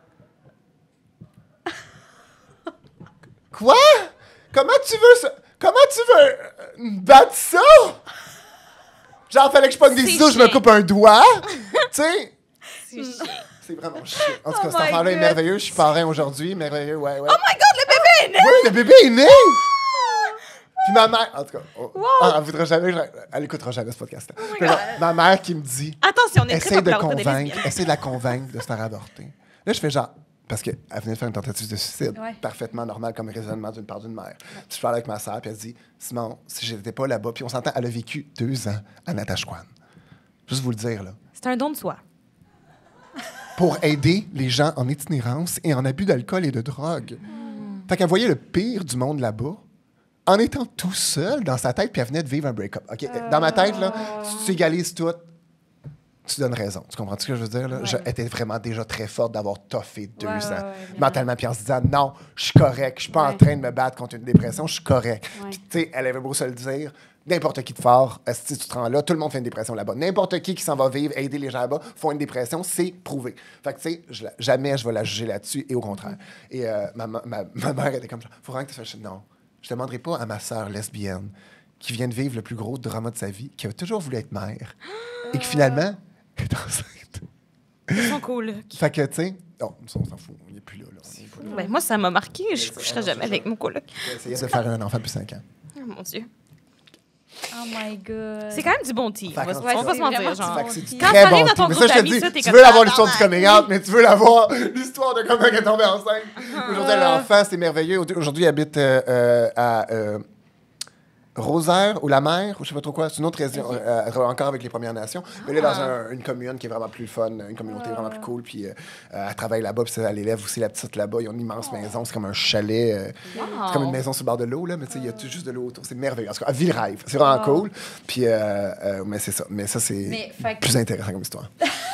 Quoi? Comment tu veux me battre ça? Genre, fallait que je pogne des C'est ciseaux, je me chiant. coupe un doigt? Tu sais? C'est chiant. C'est vraiment chiant. En tout cas, Oh cet my enfant-là est God. merveilleux. Je suis parrain aujourd'hui. Merveilleux, ouais. Oh my God, le bébé est né! Oui, le bébé est né! Puis ma mère, en tout cas, elle voudra jamais, elle écoutera jamais ce podcast. Ma mère qui me dit, Attention, on est très essaye de populaire auprès des lesbiennes. essaye de la convaincre de se faire avorter. Là, je fais genre, parce qu'elle venait de faire une tentative de suicide, Ouais. parfaitement normal comme raisonnement d'une part d'une mère. Puis je parle avec ma sœur, puis elle dit, Simon, si j'étais pas là-bas, puis on s'entend, elle a vécu 2 ans à Natashquan. Juste vous le dire, là. C'est un don de soi. Pour aider les gens en itinérance et en abus d'alcool et de drogue. Fait qu'elle voyait le pire du monde là-bas en étant tout seul dans sa tête, puis elle venait de vivre un break-up. OK? Dans ma tête, là, si tu égalises tout, tu donnes raison. Tu comprends ce que je veux dire? Là? Ouais. J'étais vraiment déjà très forte d'avoir toffé 2 ans. ouais, Mentalement, puis en se disant, non, je suis correct, je suis pas en Ouais. train de me battre contre une dépression, je suis correct. Ouais. Puis, tu sais, elle avait beau se le dire, n'importe qui de fort, si tu te rends là, tout le monde fait une dépression là-bas. N'importe qui s'en va vivre, aider les gens là-bas, font une dépression, c'est prouvé. Fait que, tu sais, jamais je vais la juger là-dessus, et au contraire. Et ma mère était comme, faut vraiment que tu fasses, non, je demanderai pas à ma sœur lesbienne qui vient de vivre le plus gros drama de sa vie, qui a toujours voulu être mère, et qui finalement est enceinte. Ils sont cool. Fait que, tu sais, non, on s'en fout, on n'est plus là. On est pas là. Ben, moi, ça m'a marqué. Je coucherai jamais avec mon coloc. J'ai essayé de faire un enfant depuis 5 ans. Oh, mon Dieu. Oh my God. C'est quand même du bon tea. On va Fait on va pas se mentir, vraiment genre. Fait que c'est du Quand très ça arrive bon dans ton thé. Mais groupe ça, je te d'amis, dis, ça, t'es tu comme veux ça, avoir l'histoire du tabarnak. coming out, mais tu veux l'avoir l'histoire de comment elle est tombée enceinte. Aujourd'hui, elle a l'enfant, c'est merveilleux. Aujourd'hui, elle habite à Rosaire ou la Mer, ou je sais pas trop quoi. C'est une autre région, elle travaille encore avec les Premières Nations. Mais là, dans une commune qui est vraiment plus fun, une communauté vraiment plus cool. Puis elle travaille là-bas, puis elle élève aussi la petite là-bas. Ils ont une immense maison, c'est comme un chalet. C'est comme une maison sur le bord de l'eau, là, mais tu sais, il y a tout juste de l'eau autour. C'est merveilleux. En tout cas, elle vit le rêve. C'est vraiment cool. Puis, mais c'est ça. Mais ça, c'est plus intéressant comme histoire.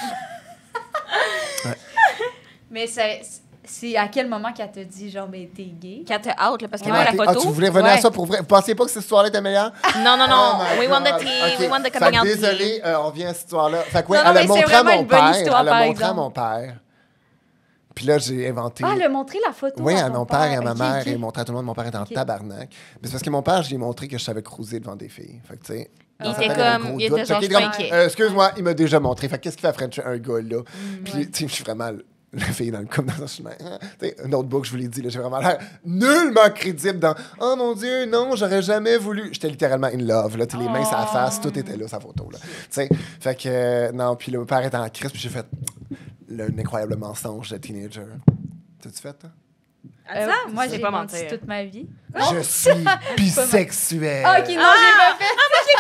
Mais c'est à quel moment qu'elle t'a dit, genre, ben, t'es gay? Quand t'es out, là, parce qu'elle Ouais. voit la Ah, tu photo. voulais revenir à Ouais. ça pour vrai? Vous pensiez pas que cette histoire-là était meilleure? Non, non, non. Oh my We want the God. tea. OK. We want the Fait coming que out tea. désolé, on revient à cette histoire-là. Fait que ouais, Non, non, elle a mais montré c'est à vraiment mon une bonne père. histoire, Elle a par montré à exemple. mon père. Puis là, j'ai inventé... Ah, elle a montré la photo. Oui, à à ton mon père et à ma Ok, mère, ok. et montré à tout le monde. Mon père est en tabarnak. Mais c'est parce que mon père, je lui ai montré que je savais cruiser devant des filles. Fait que, tu sais... Il dans sa était tête, avait un comme- gros il doute. était Fait genre, qu'il je suis est pas comme, inquiet. excuse-moi, il m'a déjà montré. Fait que qu'est-ce qu'il fait à French un gars-là? Puis, tu sais, je suis vraiment la fille dans le couple dans un chemin. Tu sais, un autre book, je vous l'ai dit, là, j'ai vraiment l'air nullement crédible dans « Oh mon Dieu, non, j'aurais jamais voulu... » J'étais littéralement in love, là, les mains sur la face, tout était là, sa photo, là. Tu sais, fait que, non, puis le père était en crise, puis j'ai fait un incroyable mensonge de teenager. T'as-tu fait, toi? Moi, C'est j'ai pas menti mentir. toute ma vie. Je suis bisexuel. Ah, OK, non, j'ai pas fait.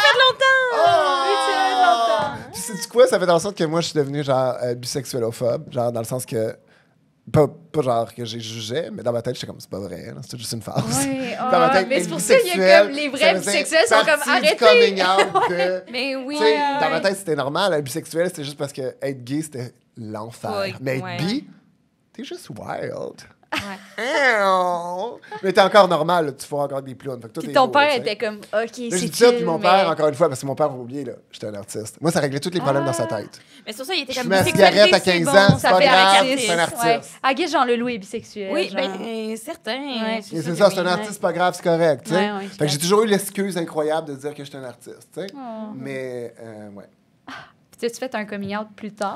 Oui, tu l'as fait longtemps. Puis sais-tu quoi? Ça fait en sorte que moi, je suis devenu genre bisexuelophobe. Genre dans le sens que... Pas genre que j'ai jugé, mais dans ma tête, j'étais comme, c'est pas vrai, là, c'est juste une farce. Ouais, Dans ma tête, mais être c'est pour ça qu'il y a bisexuel, comme les vrais ça veut dire bisexuels sont comme partie du arrêtez. coming out de- Mais oui. Tu sais, dans ma tête, c'était normal. Être bisexuel, c'était juste parce que être gay, c'était l'enfer. Ouais, Mais être ouais. bi, t'es juste wild. Ouais. Mais t'es encore normal, là, tu fais encore des plombs. Fait que tout Puis est ton beau, père tu sais. était comme, OK, Là, c'est je dis chill, ça, puis mon père, mais- encore une fois, parce que mon père, vous oubliez, là, j'étais un artiste. Moi, ça réglait tous les problèmes dans sa tête. Mais sur ça, il était Je comme fumais la bisexualité, cigarette à c'est 15 bon, ans, c'est ça pas fait grave, un c'est un artiste. artiste. Ah, Guess Jean-Leloup est bisexuel. Oui, genre. ben, certain. Ouais. Et c'est ça, c'est un artiste, pas grave, c'est correct, tu sais. Ouais, ouais, Fait que j'ai toujours eu l'excuse incroyable de dire que j'étais un artiste, tu sais. Oh. Mais, ouais. Puis t'as-tu fait un coming out plus tard?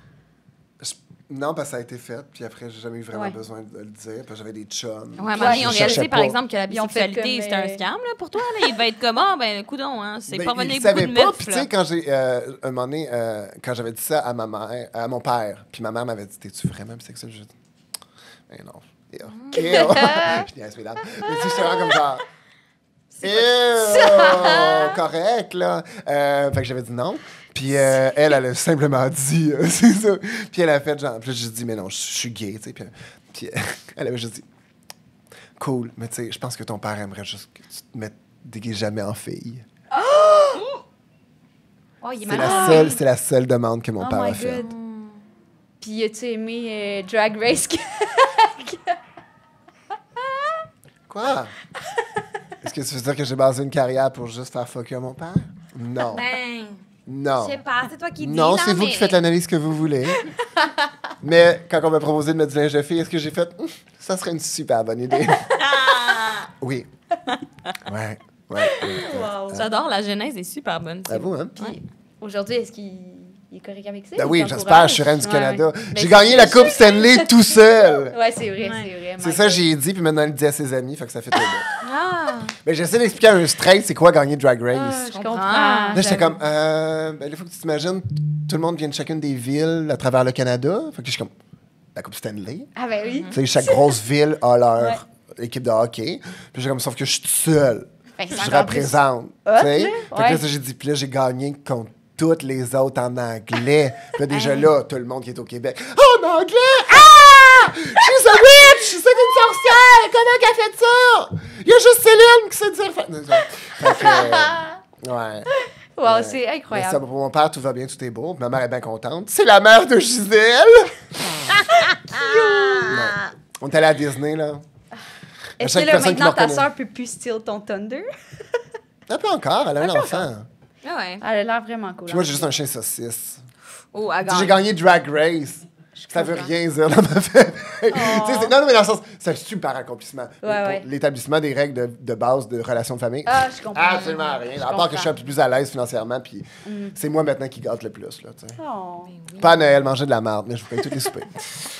Non, parce que ça a été fait, puis après, j'ai jamais eu vraiment Ouais. besoin de le dire, puis j'avais des chums. Ouais, Puis mais je ils ont cherchais réalisé, par pas. exemple, que la Ils ont fait bisexualité, comme, c'était un scam, là, pour toi. Là. Il devait être comme, ah, ben, coudon, hein. C'est Ben, pas il venu beaucoup savait de pas, meufs, puis tu là. sais, quand j'ai, un moment donné, quand j'avais dit ça à ma mère, à mon père, puis ma mère m'avait dit, t'es-tu vraiment bisexuel? J'ai dit, ben non. Je niaise, mesdames. Mais tu sais, j'étais vraiment comme genre, correct, là. Fait que j'avais dit non. Puis elle a simplement dit, c'est ça. Puis elle a fait genre, puis là, j'ai dit, mais non, je suis gay, tu sais. Puis elle avait juste dit, cool, mais tu sais, je pense que ton père aimerait juste que tu te mettes déguisé jamais en fille. Oh, il est C'est la seule demande que mon Oh père my a faite. God. Puis as-tu aimé Drag Race? Quoi? Est-ce que tu veux dire que j'ai basé une carrière pour juste faire fucker mon père? Non. Ben, Non. je sais pas, c'est toi qui dis, Non, là, c'est vous mais- qui faites l'analyse que vous voulez. Mais quand on m'a proposé de mettre du linge de fille, est-ce que j'ai fait ça serait une super bonne idée? Oui. Ouais. Wow. J'adore, la genèse est super bonne. À vous, hein? Puis aujourd'hui, est-ce qu'il est correct avec ça? Ben Il oui, t'encourage? j'espère, je suis reine du Ouais, Canada. ouais. Ben, J'ai gagné la Coupe Stanley tout seul. Ouais, c'est vrai, c'est vrai. C'est ça, j'ai dit, puis maintenant, il le dit à ses amis, fait que ça fait trop bien. Ah, Mais j'essaie d'expliquer à un straight c'est quoi gagner Drag Race. Ah, je comprends. comprends. Là, j'étais comme, ben, il faut que tu t'imagines, tout le monde vient de chacune des villes à travers le Canada. Fait que je suis comme, la Coupe Stanley. Ah ben oui. Tu sais, chaque grosse ville a leur équipe de hockey. Puis j'ai comme, sauf que je suis tout seul. Fait que c'est Je encore plus représente. hot, Tu sais? là. Fait que Ouais. là, ça, j'ai dit, puis là, j'ai gagné contre toutes les autres en anglais. Puis là, déjà là, tout le monde qui est au Québec. Oh, en anglais! Ah! She's a witch! C'est une sorcière! Comment qu'elle fait ça? Il y a juste Céline qui sait dire. Fait que, ouais. Wow, Ouais. c'est Mais ça, incroyable. pour mon père, tout va bien, tout est beau. Ma mère est bien contente. C'est la mère de Gisèle! Ouais. On est allé à Disney, là. Est-ce chaque que là, personne qui maintenant, me ta reconnaît. sœur peut plus steal ton Thunder? Un peu encore, elle a un enfant. ah ouais. Elle a l'air vraiment cool. Puis moi, j'ai juste un chien saucisse. Oh, à Tu sais, j'ai gagné Drag Race. Ça veut rien dire dans ma famille. Tu sais, non, mais dans le sens, c'est un super accomplissement. Ouais. Pour l'établissement des règles de base de relations de famille. Ah, je comprends. Absolument rien. À part que je suis un peu plus à l'aise financièrement, puis c'est moi maintenant qui gâte le plus. Là, tu sais. Oh. Pas à Noël, manger de la merde, mais je vous paye tous les soupers.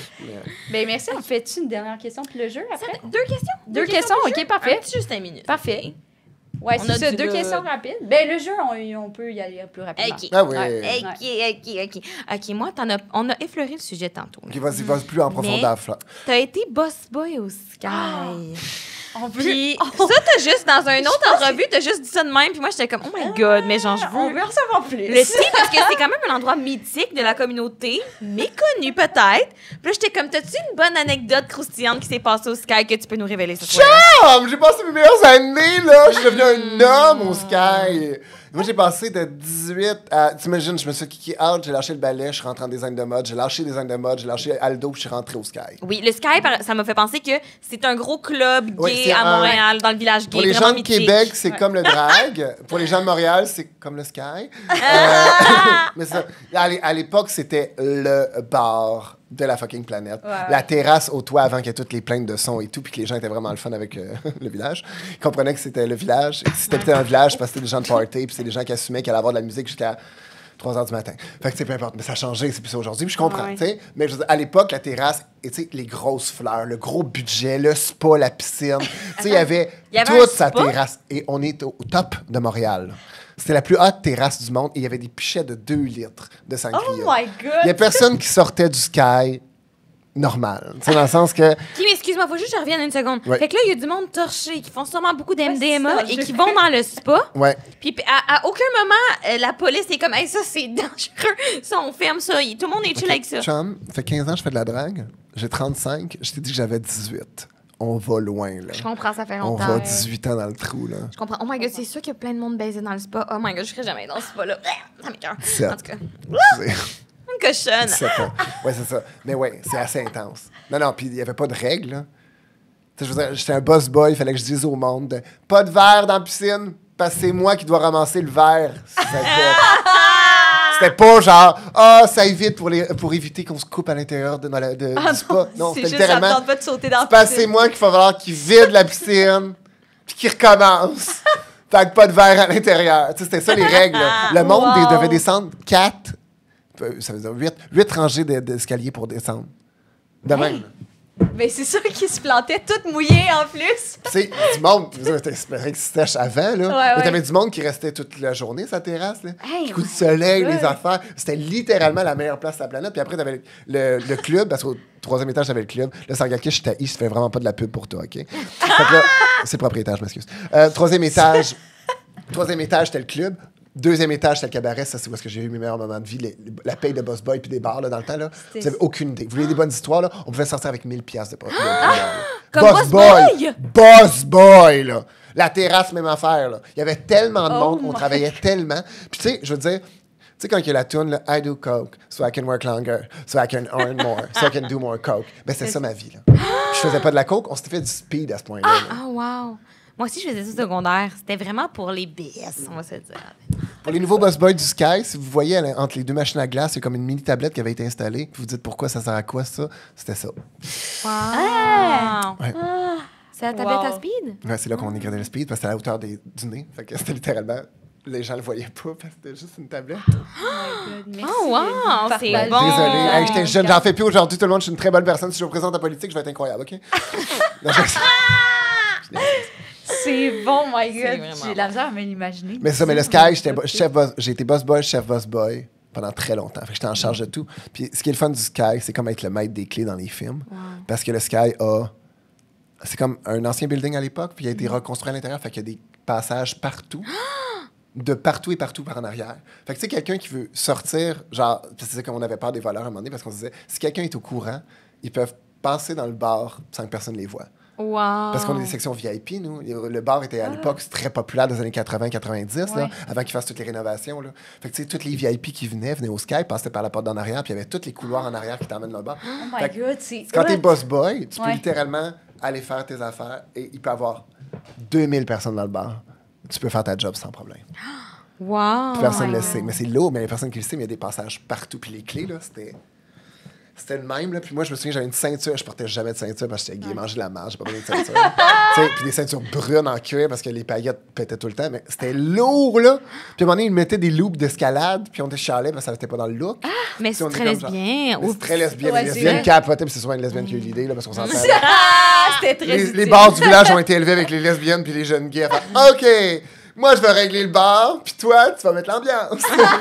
Ben, merci. On fait-tu une dernière question puis le jeu après? 2 questions? Deux questions, OK, parfait. Un petit juste 5 minutes. Parfait. Ouais, On c'est a ça, du 2 good. questions rapides. Ben, le jeu, on peut y aller plus rapidement. OK. Ah oui. Ouais. OK, moi, on a effleuré le sujet tantôt. OK, vas-y plus en profondeur, Fla. T'as été boss boy au Sky. On veut... Puis ça, t'as juste, dans une autre entrevue, t'as juste dit ça de même. Puis moi, j'étais comme, oh my God, mais genre, je On veux veut en savoir plus. le thé parce que c'est quand même un endroit mythique de la communauté, méconnu peut-être. Puis là, j'étais comme, t'as-tu une bonne anecdote croustillante qui s'est passée au Sky que tu peux nous révéler ce soir? J'ai passé mes meilleures années, là. Je suis devenu un homme au Sky. Moi, j'ai passé de 18 à... T'imagines, je me suis kické out, j'ai lâché le ballet, je suis rentré en design de mode, j'ai lâché design de mode, j'ai lâché Aldo, puis je suis rentré au Sky. Oui, le Sky, ça m'a fait penser que c'est un gros club Oui, gay c'est à un- Montréal, dans le village gay. Pour les vraiment gens de mythique. Québec, c'est comme le drag. Pour les gens de Montréal, c'est comme le Sky. Mais ça, à l'époque, c'était le bar de la fucking planète. Ouais. La terrasse au toit avant qu'il y ait toutes les plaintes de son et tout, puis que les gens étaient vraiment le fun avec le village. Ils comprenaient que c'était le village. Et que si t'habitais dans le village, c'est parce que c'était des gens de party, puis c'est des gens qui assumaient qu'il allait avoir de la musique jusqu'à 3 h du matin. Fait que, peu importe. Mais ça a changé, c'est plus ça aujourd'hui. Puis je comprends, Ouais. tu sais. Mais je veux dire, à l'époque, la terrasse, et tu sais, les grosses fleurs, le gros budget, le spa, la piscine. Tu sais, il y avait Il y avait toute un sa spa? terrasse. Et on est au top de Montréal. C'était la plus haute terrasse du monde et il y avait des pichets de 2 litres de sangria. Oh my God! Il n'y a personne qui sortait du Sky normal. Tu sais, dans le sens que... OK, mais excuse-moi, faut juste que je revienne une seconde. Ouais. Fait que là, il y a du monde torché qui font sûrement beaucoup c'est d'MDMA ça, et je- qui vont dans le spa. Ouais. Puis à aucun moment, la police est comme, hey, ça, c'est dangereux. Ça, on ferme ça. Tout le monde est chill avec ça. Chum, ça fait 15 ans que je fais de la drague. J'ai 35. Je t'ai dit que j'avais 18. On va loin, là. Je comprends, ça fait On longtemps. va 18 ans dans le trou, là. Je comprends. Oh my God, c'est sûr qu'il y a plein de monde baisé dans le spa. Oh my God, je serais jamais dans ce spa-là. Ça m'écoeure. 17. En tout cas, Excusez. une cochonne. 17 ans. Ouais, c'est ça. Mais ouais, c'est assez intense. Non, puis il n'y avait pas de règles, là. Tu sais, je veux dire, j'étais un boss boy, il fallait que je dise au monde pas de verre dans la piscine, parce que c'est moi qui dois ramasser le verre. C'était pas genre, ça évite pour éviter qu'on se coupe à l'intérieur du spa. Non, c'était littéralement, pas de sauter dans c'est parce que c'est moi qu'il va falloir qu'il vide la piscine, puis qu'il recommence. Fait que pas de verre à l'intérieur. Tu sais, c'était ça les règles, là. Le monde Wow. devait descendre 4, ça veut dire 8 rangées d'escalier pour descendre. De même. Mais c'est sûr qu'ils se plantaient toutes mouillées en plus. Tu sais, du monde, t'espérais que c'était avant, là. Ouais. Mais t'avais du monde qui restait toute la journée sur la terrasse, là. Hey, Coup de soleil, ouais. les affaires. C'était littéralement la meilleure place de la planète. Puis après, t'avais le club, parce qu'au 3e étage, t'avais le club. Là, Sargakish, je t'haïs, je fais vraiment pas de la pub pour toi, OK? Fait que là, c'est le propriétaire, je m'excuse. 3e étage, c'était le club. 2e étage, c'était le cabaret. Ça, c'est où est-ce que j'ai eu mes meilleurs moments de vie. La paye de Boss Boy puis des bars, là, dans le temps, là. Vous avez aucune idée. Vous voulez des bonnes histoires, là? On pouvait sortir avec 1000 piastres de comme Boss Boy? Boss Boy, là! La terrasse, même affaire, là. Il y avait tellement de monde, on travaillait tellement. Puis, tu sais, je veux dire, tu sais, quand il y a la tune, là, I do coke, so I can work longer, so I can earn more, so I can do more coke. Ben, c'est ça ma vie, là. Puis je faisais pas de la coke, on s'était fait du speed à ce point-là. là. Ah, wow. Moi aussi, je faisais ça au secondaire. C'était vraiment pour les BS, on va se le dire. Pour les nouveaux Boss Boys du Sky, si vous voyez entre les deux machines à glace, il y a comme une mini tablette qui avait été installée. Puis vous dites pourquoi ça sert à quoi, ça? C'était ça. Wow. Ouais. C'est la tablette à Wow. speed? Ouais, c'est là qu'on écrivait le speed, parce que c'était à la hauteur du nez. Fait que c'était littéralement... Les gens le voyaient pas, parce que c'était juste une tablette. Oh, wow, c'est Partage. bon. Désolé, hey, j'étais jeune, j'en fais plus aujourd'hui. Tout le monde, je suis une très bonne personne. Si je représente la politique, je vais être incroyable, OK? Non, C'est bon, my C'est God. vraiment J'ai la misère à me l'imaginer. mais ça, mais le Sky, j'ai été boss boy, chef boss boy pendant très longtemps. Fait que j'étais en charge de tout. Puis ce qui est le fun du Sky, c'est comme être le maître des clés dans les films. Parce que le Sky a... C'est comme un ancien building à l'époque, puis il a été reconstruit à l'intérieur. Fait qu'il y a des passages partout. De partout et partout par en arrière. Fait que tu sais, quelqu'un qui veut sortir, genre, c'est qu'on avait peur des voleurs à un moment donné, parce qu'on se disait, si quelqu'un est au courant, ils peuvent passer dans le bar sans que personne les voie. Wow. Parce qu'on a des sections VIP, nous. Le bar était à l'époque très populaire dans les années 80-90, là, avant qu'ils fassent toutes les rénovations. Là. Fait que tu sais, tous les VIP qui venaient au Sky, passaient par la porte d'en arrière, puis il y avait tous les couloirs en arrière qui t'emmènent dans le bar. Oh my Fait que God, c'est. quand t'es hot. boss boy, tu peux Ouais. littéralement aller faire tes affaires et il peut y avoir 2000 personnes dans le bar. Tu peux faire ta job sans problème. Wow. Puis personne ne le sait. Mais c'est lourd, mais les personnes qui le savent, il y a des passages partout. Puis les clés, là, c'était C'était le même, là. Puis moi, je me souviens, j'avais une ceinture. Je portais jamais de ceinture parce que j'étais gay, manger de la marge, j'ai pas besoin de ceinture. Tu sais, puis des ceintures brunes en cuir parce que les paillettes pétaient tout le temps. Mais c'était lourd, là. Puis à un moment donné, ils mettaient des loops d'escalade, puis on était chialés parce que ça n'était pas dans le look. Mais Si on c'est est très comme genre- lesbien. Mais c'est très lesbien. Ouais, Les c'est lesbiennes vrai. capotaient, puis c'est souvent une lesbienne qui a eu l'idée, là, parce qu'on s'entend. Ah, c'était très Les utile. bars du village ont été élevés avec les lesbiennes puis les jeunes gays à faire OK, moi je vais régler le bar, puis toi tu vas mettre l'ambiance.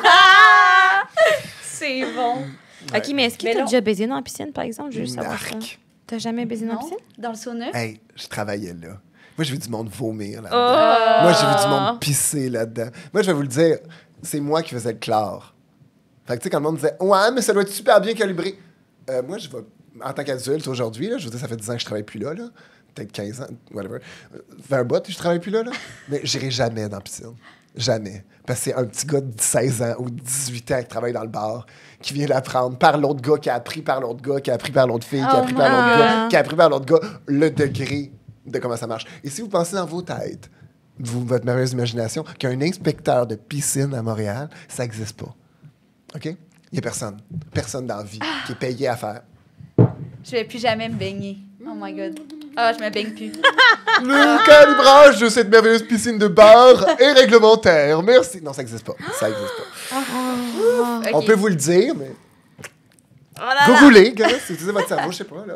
C'est bon. OK, mais est-ce que Mais t'as non. déjà baisé dans la piscine, par exemple? Je veux juste savoir ça. Narc. T'as jamais baisé dans la Non? piscine? Dans le sauna? Hey, je travaillais là. Moi j'ai vu du monde vomir là. Oh! Moi j'ai vu du monde pisser là-dedans. Moi je vais vous le dire, c'est moi qui faisais le chlore. Fait que tu sais quand le monde disait "Ouais, mais ça doit être super bien calibré." Moi je vais en tant qu'adulte aujourd'hui là, je veux dire ça fait 10 ans que je travaille plus là. Peut-être 15 ans, whatever. Vers un bout, je travaille plus là. Mais j'irai jamais dans la piscine. Jamais. Parce que c'est un petit gars de 16 ans ou 18 ans qui travaille dans le bar, qui vient l'apprendre par l'autre gars, qui a appris par l'autre gars, qui a appris par l'autre fille, qui a appris par l'autre gars, qui a appris par l'autre gars, le degré de comment ça marche. Et si vous pensez dans vos têtes, votre merveilleuse imagination, qu'un inspecteur de piscine à Montréal, ça n'existe pas. OK? Il n'y a personne. Personne dans la vie qui est payé à faire. Je vais plus jamais me baigner. Oh my God. Ah, je me baigne plus. Le calibrage de cette merveilleuse piscine de bar est réglementaire. Merci. Non, ça n'existe pas. Ça n'existe pas. Ok. On peut vous le dire, mais Oh là là! googlez, gars. Si vous utilisez votre cerveau, je sais pas. Là.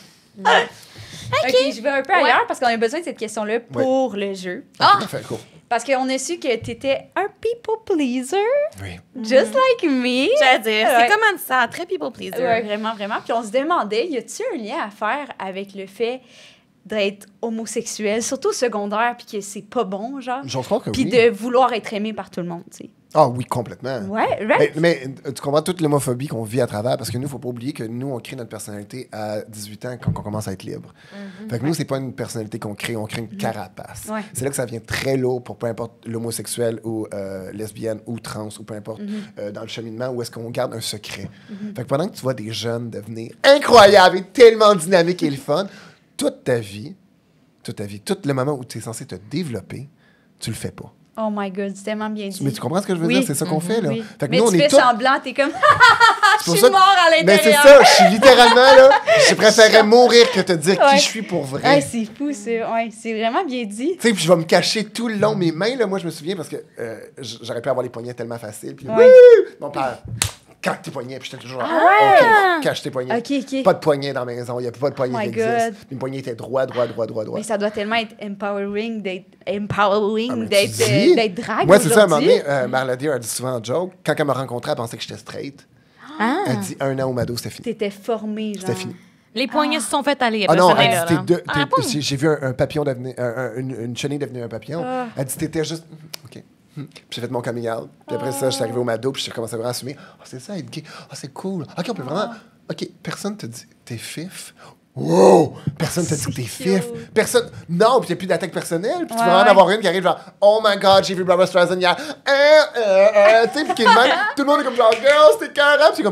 OK, je vais un peu ailleurs parce qu'on a besoin de cette question-là pour le jeu. Ok, parfait, cool. Parce qu'on a su que t'étais un people pleaser, Oui. just like me. J'allais dire, Ouais. c'est comment ça? Très people pleaser. Ouais, vraiment, vraiment. Puis on se demandait, y a-t-il un lien à faire avec le fait d'être homosexuel, surtout au secondaire, puis que c'est pas bon, genre? Je crois que Puis oui. de vouloir être aimé par tout le monde, tu sais. Ah oui, complètement. Ouais, right? Mais tu comprends toute l'homophobie qu'on vit à travers, parce que nous, il ne faut pas oublier que nous, on crée notre personnalité à 18 ans quand on commence à être libre. Fait que nous, c'est pas une personnalité qu'on crée, on crée une carapace. Ouais. C'est là que ça devient très lourd pour peu importe l'homosexuel ou lesbienne ou trans ou peu importe dans le cheminement où est-ce qu'on garde un secret. Fait que pendant que tu vois des jeunes devenir incroyables et tellement dynamiques et le fun, toute ta vie, tout le moment où tu es censé te développer, tu le fais pas. Oh my God, c'est tellement bien dit. Mais tu comprends ce que je veux Oui. dire? C'est ça qu'on fait, là. Oui. Fait que Mais nous, on tu est fais tous... semblant, t'es comme C'est je pour suis ça que- mort à Mais c'est l'intérieur. ça, je suis littéralement là. Je préférerais mourir que te dire Ouais. qui je suis pour vrai. Ouais, c'est fou, c'est vraiment bien dit. Tu sais, puis je vais me cacher tout le long. Mes mains, là, moi, je me souviens parce que j'aurais pu avoir les poignets tellement faciles. Puis, Ouais. wouh! Mon père, cache tes poignets. Puis j'étais toujours là. OK, cache tes poignets. OK. Pas de poignets dans la maison. Il n'y a pas de poignets Oh qui my existent. God. Puis mes poignets étaient droits. Mais ça doit tellement être empowering Ah, mais tu dis? d'être drague Moi, c'est ça, à un moment aujourd'hui. donné, Marla Deer a dit souvent en joke, quand elle m'a rencontré, elle pensait que j'étais straight. Ah. Elle dit 1 an au Mado, c'était fini. T'étais formée, genre. C'était fini. Les poignets se sont fait aller. Ah après non, ce elle nez-là, dit, là. Ah, bon. j'ai vu un papillon devenir, une chenille devenir un papillon. Elle dit, t'étais juste, OK. Puis j'ai fait mon coming out. Puis après ça, je suis arrivé au Mado, puis j'ai commencé à vraiment assumer. Ah, c'est ça, être gay. Ah, c'est cool. OK, on peut vraiment. OK, personne te dit, t'es fif. Wow! Personne te dit que t'es fif. Personne. Non, puis il n'y a plus d'attaque personnelle. Puis tu vas vraiment en avoir une qui arrive genre, oh my god, j'ai vu Barbra Streisand hier. Tu sais, puis qui est de même. Tout le monde est comme genre, girl, c'était carré. Puis c'est comme,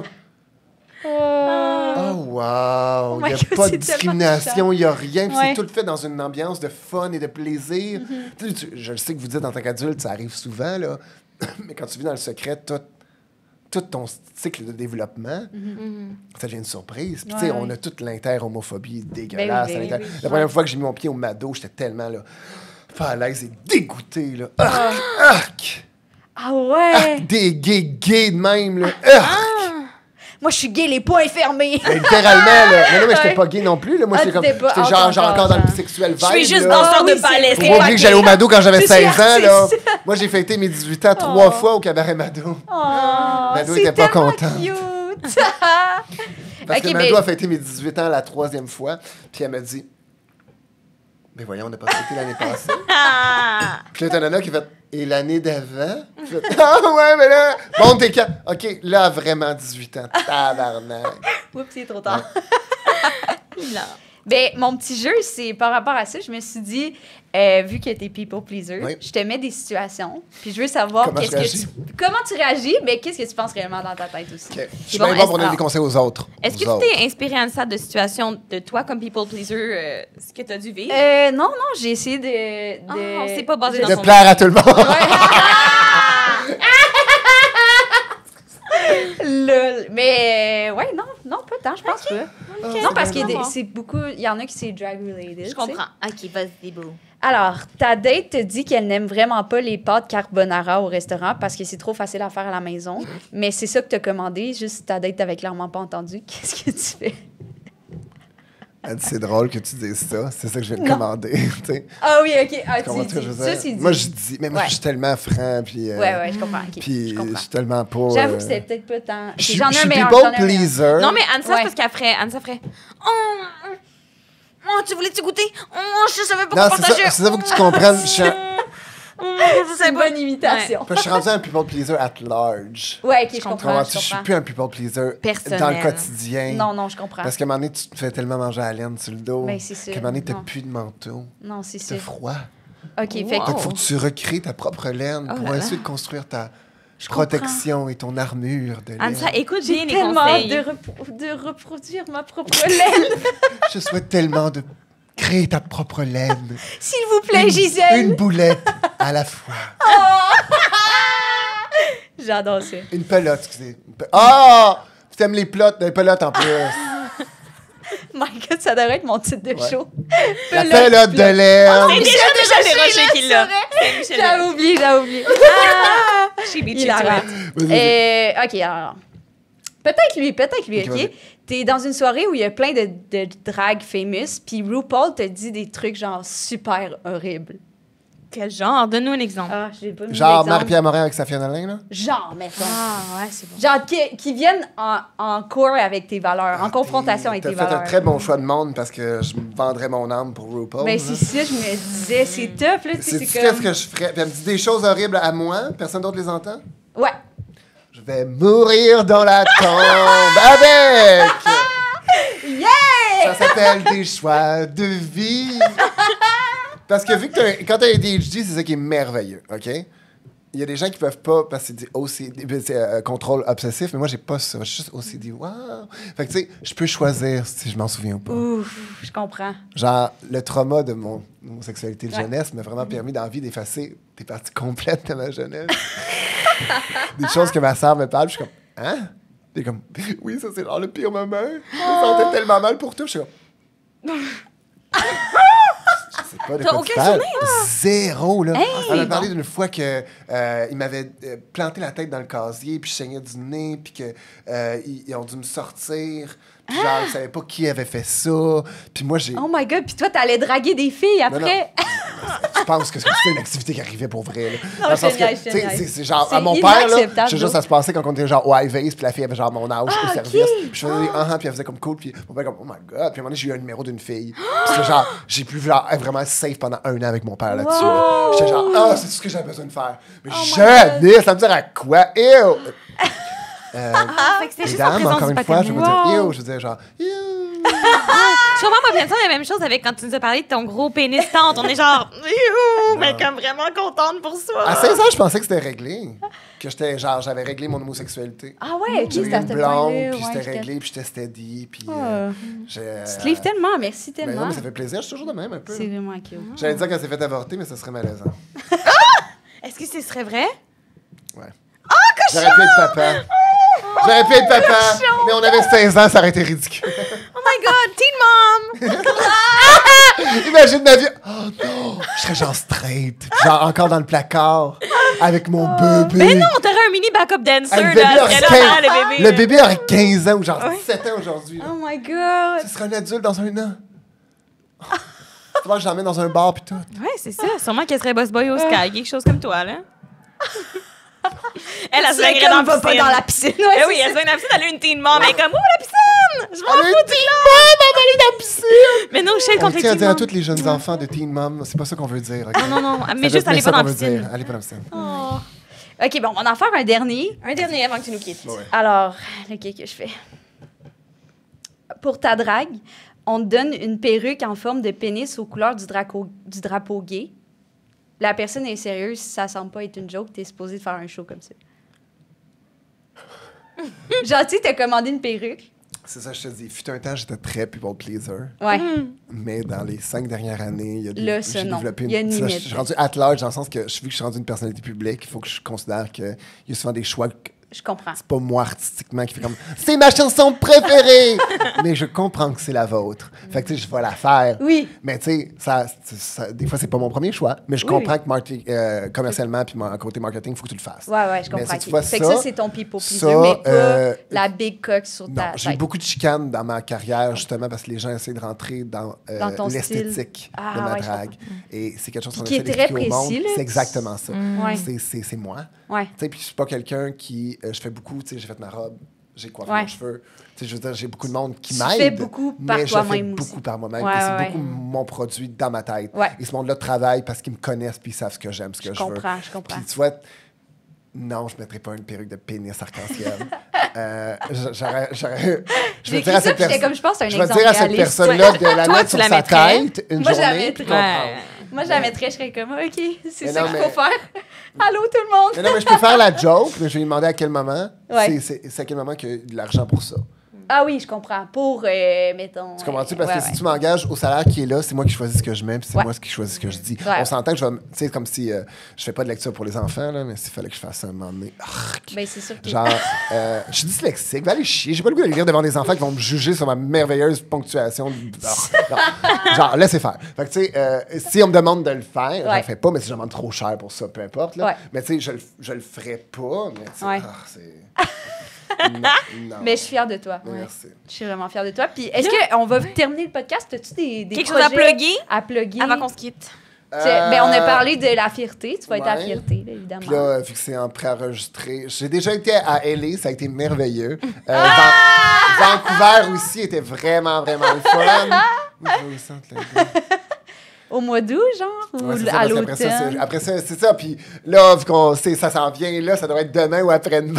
oh wow! Oh Il my n'y a God, pas de c'est discrimination, il n'y a rien. Puis Ouais. c'est tout fait dans une ambiance de fun et de plaisir. Tu sais, je le sais que vous dites en tant qu'adulte, ça arrive souvent, là. Mais quand tu vis dans le secret, tout ton cycle de développement, ça devient une surprise. Puis, tu sais, Ouais, on ouais. a toute l'inter-homophobie dégueulasse. Ben oui, à ben l'intérieur. oui. La première fois que j'ai mis mon pied au Mado, j'étais tellement là, pas à l'aise et dégoûté. Là. Arc! Ah ouais! Des gays de même. Là. Moi, je suis gay, les poings fermés. Mais littéralement, là. Mais non, mais j'étais Ouais. pas gay non plus. Là. Moi, Ah, j'étais comme. t'étais pas J'étais out genre encore dans le genre. bisexuel vibe. Je suis juste là. danseur Ah oui, de ballet. c'est Faut pas oublier que j'allais au Mado quand j'avais C'est 16 ça, ans, c'est là. ça. Moi, j'ai fêté mes 18 ans 3 fois au cabaret Mado. Oh, Mado c'est était pas tellement content. cute. Parce Ok, que mais- Mado a fêté mes 18 ans la 3e fois. Puis elle m'a dit, mais voyons, on n'a pas fêté l'année passée. Ah. Puis là, t'as Nana qui fait, et l'année d'avant? Puis fait, ah ouais, mais là, bon, t'es quand? OK, là, vraiment 18 ans. Tabarnak. Oups, c'est trop tard. Là. Ben, mon petit jeu, c'est par rapport à ça, je me suis dit, vu que t'es people pleaser, Oui. je te mets des situations, puis je veux savoir Comment je réagis? comment tu réagis, mais qu'est-ce que tu penses réellement dans ta tête aussi. OK. Je suis Bon, bien bon pour donner est-ce- des conseils aux autres. Est-ce que Aux tu autres. t'es inspiré en ça de situations de toi comme people pleaser, ce que tu as dû vivre? Non, j'ai essayé de... Ah, on s'est pas basé dans De son- plaire à tout le monde. Lol. Mais, ouais, non, non, pas tant, je pense pas. Ah, Non, parce c'est qu'il y a bien des- c'est beaucoup... Il y en a qui c'est drag-related. Je tu sais. comprends. OK, vas-y, boo. Alors, ta date te dit qu'elle n'aime vraiment pas les pâtes carbonara au restaurant parce que c'est trop facile à faire à la maison. Mais c'est ça que tu as commandé, juste ta date t'avais clairement pas entendu. Qu'est-ce que tu fais? Elle dit, c'est drôle que tu dises ça. C'est ça que je viens de Non. commander. tu sais. Ah oui, OK. Ah, Tu comprends tu ce que je dis. veux Ça, dire? c'est dit. Moi, je dis. Mais moi, Ouais. je suis tellement franc. Puis, Ouais, je comprends. OK, Puis, je comprends. je suis tellement pas. J'avoue que c'était peut-être pas tant... Je suis J'en ai je un suis meilleur, people j'en ai un meilleur. pleaser. Non, mais Anne-Sa, Ouais. c'est parce qu'Anne-Sa ferait... Oh, tu voulais-tu goûter? Oh, je savais pas Non, quoi c'est partager. ça, c'est ça, faut que tu comprennes. Je suis un- Je C'est sais une pas. bonne imitation. je suis rendu un people pleaser at large. Ouais, OK, je Tu comprends, comprends? je Je suis comprends. plus un people pleaser Personnel. dans le quotidien. Non, je comprends. Parce qu'à un moment donné, tu te fais tellement manger à la laine sur le dos. Ben, c'est sûr. Qu'à un moment donné, t'as Non. plus de manteau. Non, c'est T'as ça. froid. OK, fait que... Donc, il faut que tu recrées ta propre laine pour là là. ensuite construire ta Je protection et ton armure de laine. Anne-Sa, écoute bien J'ai les tellement hâte conseils. de reproduire ma propre laine. Je souhaite tellement de créer ta propre laine. S'il vous plaît, Gisèle. Une boulette à la fois. J'adore ça. Une pelote, excusez. Ah! Tu aimes les pelotes en plus. My God, ça devrait être mon titre de Ouais. show. La pelote de laine. C'est déjà Desrochers qui l'a. C'est Michel J'avais oublié. Chez Beach Il a Intuit. OK, alors. Peut-être lui, Ok, OK? vas-y. T'es dans une soirée où il y a plein de drag famous, puis RuPaul te dit des trucs genre super horribles. Quel genre? Donne-nous un exemple. Ah, j'ai pas mis Genre d'exemple. Marie-Pierre Morin avec Safia Nolin, là? Genre, mettons. Ah, ouais, c'est bon. Genre, qui viennent en cours avec tes valeurs, en confrontation avec tes T'as fait valeurs. un très bon choix de monde parce que je me vendrais mon âme pour RuPaul. Ben, là. c'est ça, je me disais, c'est tough, là, tu sais, C'est c'est qu'est-ce comme... que je ferais? Puis elle me dit des choses horribles à moi, personne d'autre les entend? Ouais. Je vais mourir dans la tombe avec! Yeah! Ça s'appelle des choix de vie. Parce que vu que quand t'as ADHD, c'est ça qui est merveilleux, OK? Il y a des gens qui peuvent pas, parce que c'est du OCD, c'est contrôle obsessif, mais moi, j'ai pas ça. Je suis juste OCD. Wow! Fait que, tu sais, je peux choisir si je m'en souviens ou pas. Ouf, je comprends. Genre, le trauma de mon sexualité de Ouais. jeunesse m'a vraiment permis dans la vie d'effacer des parties complètes de ma jeunesse. Des choses que ma sœur me parle, puis je suis comme, hein? Puis elle est comme, oui, ça, c'est genre le pire moment. Je me sentais tellement mal pour tout. Je suis comme, je sais pas de T'as quoi tu aucun parles. souvenir, Zéro, là. Hey! Elle m'a parlé d'une fois que il m'avait planté la tête dans le casier, puis je saignais du nez, puis que ils ont dû me sortir. Puis genre, ils savaient pas qui avait fait ça. Puis moi, j'ai... Oh my God, puis toi, t'allais draguer des filles Non, après. Je pense que c'était une activité qui arrivait pour vrai. Là. Non, Dans le sens génial, que, tu sais, génial. c'est genre, C'est à mon père, là, inacceptable, je sais juste, ça se passait quand on était genre au Ives, puis la fille avait genre mon âge au service. Puis je faisais des puis elle faisait comme cool, puis mon père comme, oh my God. Puis à un moment donné, j'ai eu un numéro d'une fille. Puis c'était genre, j'ai pu genre, être vraiment safe pendant 1 an avec mon père là-dessus. là. Wow. J'étais genre, ah, c'est tout ce que j'avais besoin de faire. Mais Oh my jeunesse, ça me dire à quoi? Ew! Ah, fait que c'était juste en Mesdames, présence encore du une fois, je vais vous dire Wow. ew. Je veux dire genre, ew! Sûrement, moi, bien sûr, la même chose avec quand tu nous as parlé de ton gros pénis tente. On est genre, youhou, mais comme vraiment contente pour ça. À 16 ans, je pensais que c'était réglé. Que j'étais genre, j'avais réglé mon homosexualité. Ah ouais, OK, J'avais c'était à une ce blonde, point-là. puis Ouais, c'était j'étais- réglé, puis j'étais steady, puis... Ah. j'ai, Tu te livres tellement, merci Ben tellement. non, mais ça fait plaisir, je suis toujours de même un peu. C'est vraiment cute. J'allais dire qu'elle s'est fait avorter, mais ça serait malaisant. Est-ce que ce serait vrai? Ouais. J'aurais pu être papa. J'aurais pu être papa, mais on avait 16 ans, ça aurait été ridicule. Oh my God, Teen Mom! Imagine ma vie. Oh non, je serais genre straight, genre encore dans le placard, avec mon bébé. Mais non, t'aurais un mini backup dancer, Ah, le bébé là. aurait Serait là, 15 ah, le bébé. Le bébé aurait 15 ans ou genre 17 ans aujourd'hui. là. Oh my God! Ce serait un adulte dans un an. Faudra que je l'emmène dans un bar pis tout. Ouais, c'est ça. Sûrement qu'elle serait boss boy au Sky, quelque chose comme toi, là. Elle, elle se C'est vingrait dans comme la va pas piscine. dans la piscine. Ouais, Eh oui, c'est elle se vient dans la piscine, elle a une teen mom, elle est comme, oh, la piscine! Je m'en Allez, fous, Teen Mom, on va aller dans la piscine! Mais non, Shell On contre les tient à teen dire à moms. tous les jeunes enfants de Teen Mom, c'est pas ça qu'on veut dire. ok? Non, non, Ça mais doit juste être allez ça pas dans qu'on la veut dire. piscine. Allez pas dans la piscine. Oh. OK, bon, on va en faire un dernier. Un dernier avant que tu nous quittes. Ouais. Alors, lequel que je fais? Pour ta drague, on te donne une perruque en forme de pénis aux couleurs du drapeau gay. La personne est sérieuse, si ça semble pas être une joke, t'es supposé de faire un show comme ça. Genre, tu sais, t'as commandé une perruque. C'est ça, je te dis. Fut un temps, j'étais très people pleaser. Ouais. Mais dans les 5 dernières années, il y a Là, ça, j'ai non. développé Il y a une ça, limite. je suis rendu at large dans le sens que vu que je suis rendu une personnalité publique, il faut que je considère qu'il y a souvent des choix Je comprends. C'est pas moi artistiquement qui fait comme c'est ma chanson préférée, mais je comprends que c'est la vôtre. Fait que tu sais, je vais la faire. Oui. Mais tu sais, des fois c'est pas mon premier choix, mais je Oui, comprends que commercialement puis côté marketing, il faut que tu le fasses. Ouais, je Mais comprends. si tu vois Fait que ça, c'est ton people pleaser, ça, mais pas la big cock sur non, ta j'ai tête. beaucoup de chicanes dans ma carrière, justement, parce que les gens essaient de rentrer dans ton l'esthétique style. de ma Ouais, je drague. Et c'est quelque chose qu'on Qui est essaie très d'expliquer au monde. précis, là. C'est exactement ça. Ouais. C'est moi. Ouais. Tu sais, puis je suis pas quelqu'un qui... je fais beaucoup, tu sais, j'ai fait ma robe, j'ai coiffé Ouais. mes cheveux. Tu sais, je veux dire, j'ai beaucoup de monde qui Tu m'aide. fais beaucoup par mais je fais toi-même aussi. beaucoup par moi-même. Ouais, et c'est ouais, beaucoup mon produit dans ma tête. Ouais. Et ce monde-là travaille parce qu'ils me connaissent puis ils savent ce que j'aime, ce que je veux. Je comprends. Puis tu vois... Non, je ne mettrais pas une perruque de pénis arc-en-ciel. Je vais dire à cette personne. Comme je pense que c'est un Je vais exemple dire à cette réaliste. personne-là de la Toi, mettre tu sur la sa mettrais? tête une Moi, je la journée mettrais. puis comprendre. Moi, je la mettrais, je serais comme, OK, c'est Mais ça non, qu'il mais- faut faire. Allô, tout le monde? Mais non, mais je peux faire la joke, mais je vais lui demander à quel moment. Ouais. C'est à quel moment qu'il y a de l'argent pour ça. Ah oui, je comprends. Pour, mettons... Tu comprends-tu? Parce ouais, que si tu m'engages au salaire qui est là, c'est moi qui choisis ce que je mets, puis c'est Ouais. moi qui choisis ce que je dis. Ouais. On s'entend que je vais... Tu sais, comme si... je fais pas de lecture pour les enfants, là, mais s'il fallait que je fasse ça à un moment donné... arc. Ben, c'est sûr que... Genre, je suis dyslexique, va aller chier. J'ai pas le goût de lire devant des enfants qui vont me juger sur ma merveilleuse ponctuation. Genre, laissez faire. Fait que, tu sais, si on me demande de le faire, je Ouais. le fais pas, mais si je demande trop cher pour ça, peu importe. Là. Ouais. Mais tu sais, je le ferais pas, mais tu sais, Ouais. c'est... non. Mais je suis fière de toi. Merci. Je suis vraiment fière de toi. Puis, est-ce qu'on va terminer le podcast? As-tu des Quelque chose à projets plugger à plugger? avant qu'on se quitte. Ben, on a parlé de la fierté. Tu vas être à la ouais. fierté, là, évidemment. Puis là, vu que c'est en préenregistré, j'ai déjà été à LA, ça a été merveilleux. Vancouver aussi était vraiment, vraiment le fun. Où je vais au centre, là. Au mois d'août, genre? Ou Ouais, c'est ça, à parce qu'après ça, l'automne? après ça, c'est ça. Puis là, vu qu'on sait, ça s'en vient, là, ça devrait être demain ou après-demain.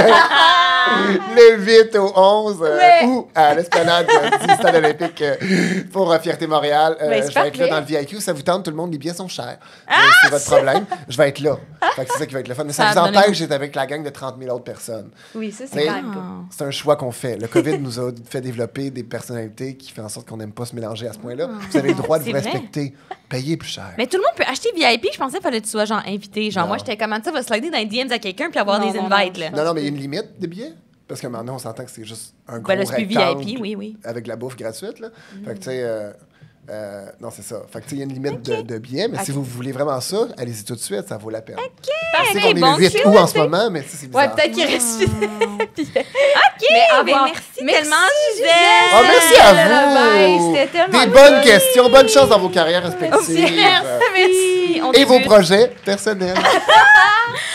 Le 8 au 11, Ouais. ou à l'esplanade du Stade olympique pour Fierté Montréal. Ben, c'est je vais être là parfait. dans le VIQ. Ça vous tente, tout le monde, les billets sont chers. C'est votre problème. Je vais être là. Fait que c'est ça qui va être le fun. Mais ça Ça vous a donné- empêche d'être avec la gang de 30 000 autres personnes. Oui, ça, c'est Mais- quand même cool. C'est un choix qu'on fait. Le COVID nous a fait développer des personnalités qui font en sorte qu'on n'aime pas se mélanger à ce point-là. Vous avez le droit de vous C'est vrai. respecter. Payez plus cher. Mais tout le monde peut acheter VIP. Je pensais qu'il fallait que tu sois genre invité. Genre, Non. moi, j'étais comment ça va slider dans les DMs à quelqu'un puis avoir Non, des non, invites, non, là. Non, mais il y a une limite de billets. Parce que maintenant, on s'entend que c'est juste un gros Ben là, c'est plus rectangle VIP, oui. avec de la bouffe gratuite. Là. Fait que, tu sais, non, c'est ça. Fait que, tu sais, il y a une limite de billets, mais si vous voulez vraiment ça, allez-y tout de suite, ça vaut la peine. Je sais qu'on est bon, le 8 cute, août en ce moment, mais tu sais, c'est bizarre. Ouais, peut-être qu'il reste... OK, Ben, merci tellement, Gisèle. Oh, merci à vous! C'était tellement Des bonnes questions. Bonne chance dans vos carrières respectives. Merci. On Et vos débute. projets personnels.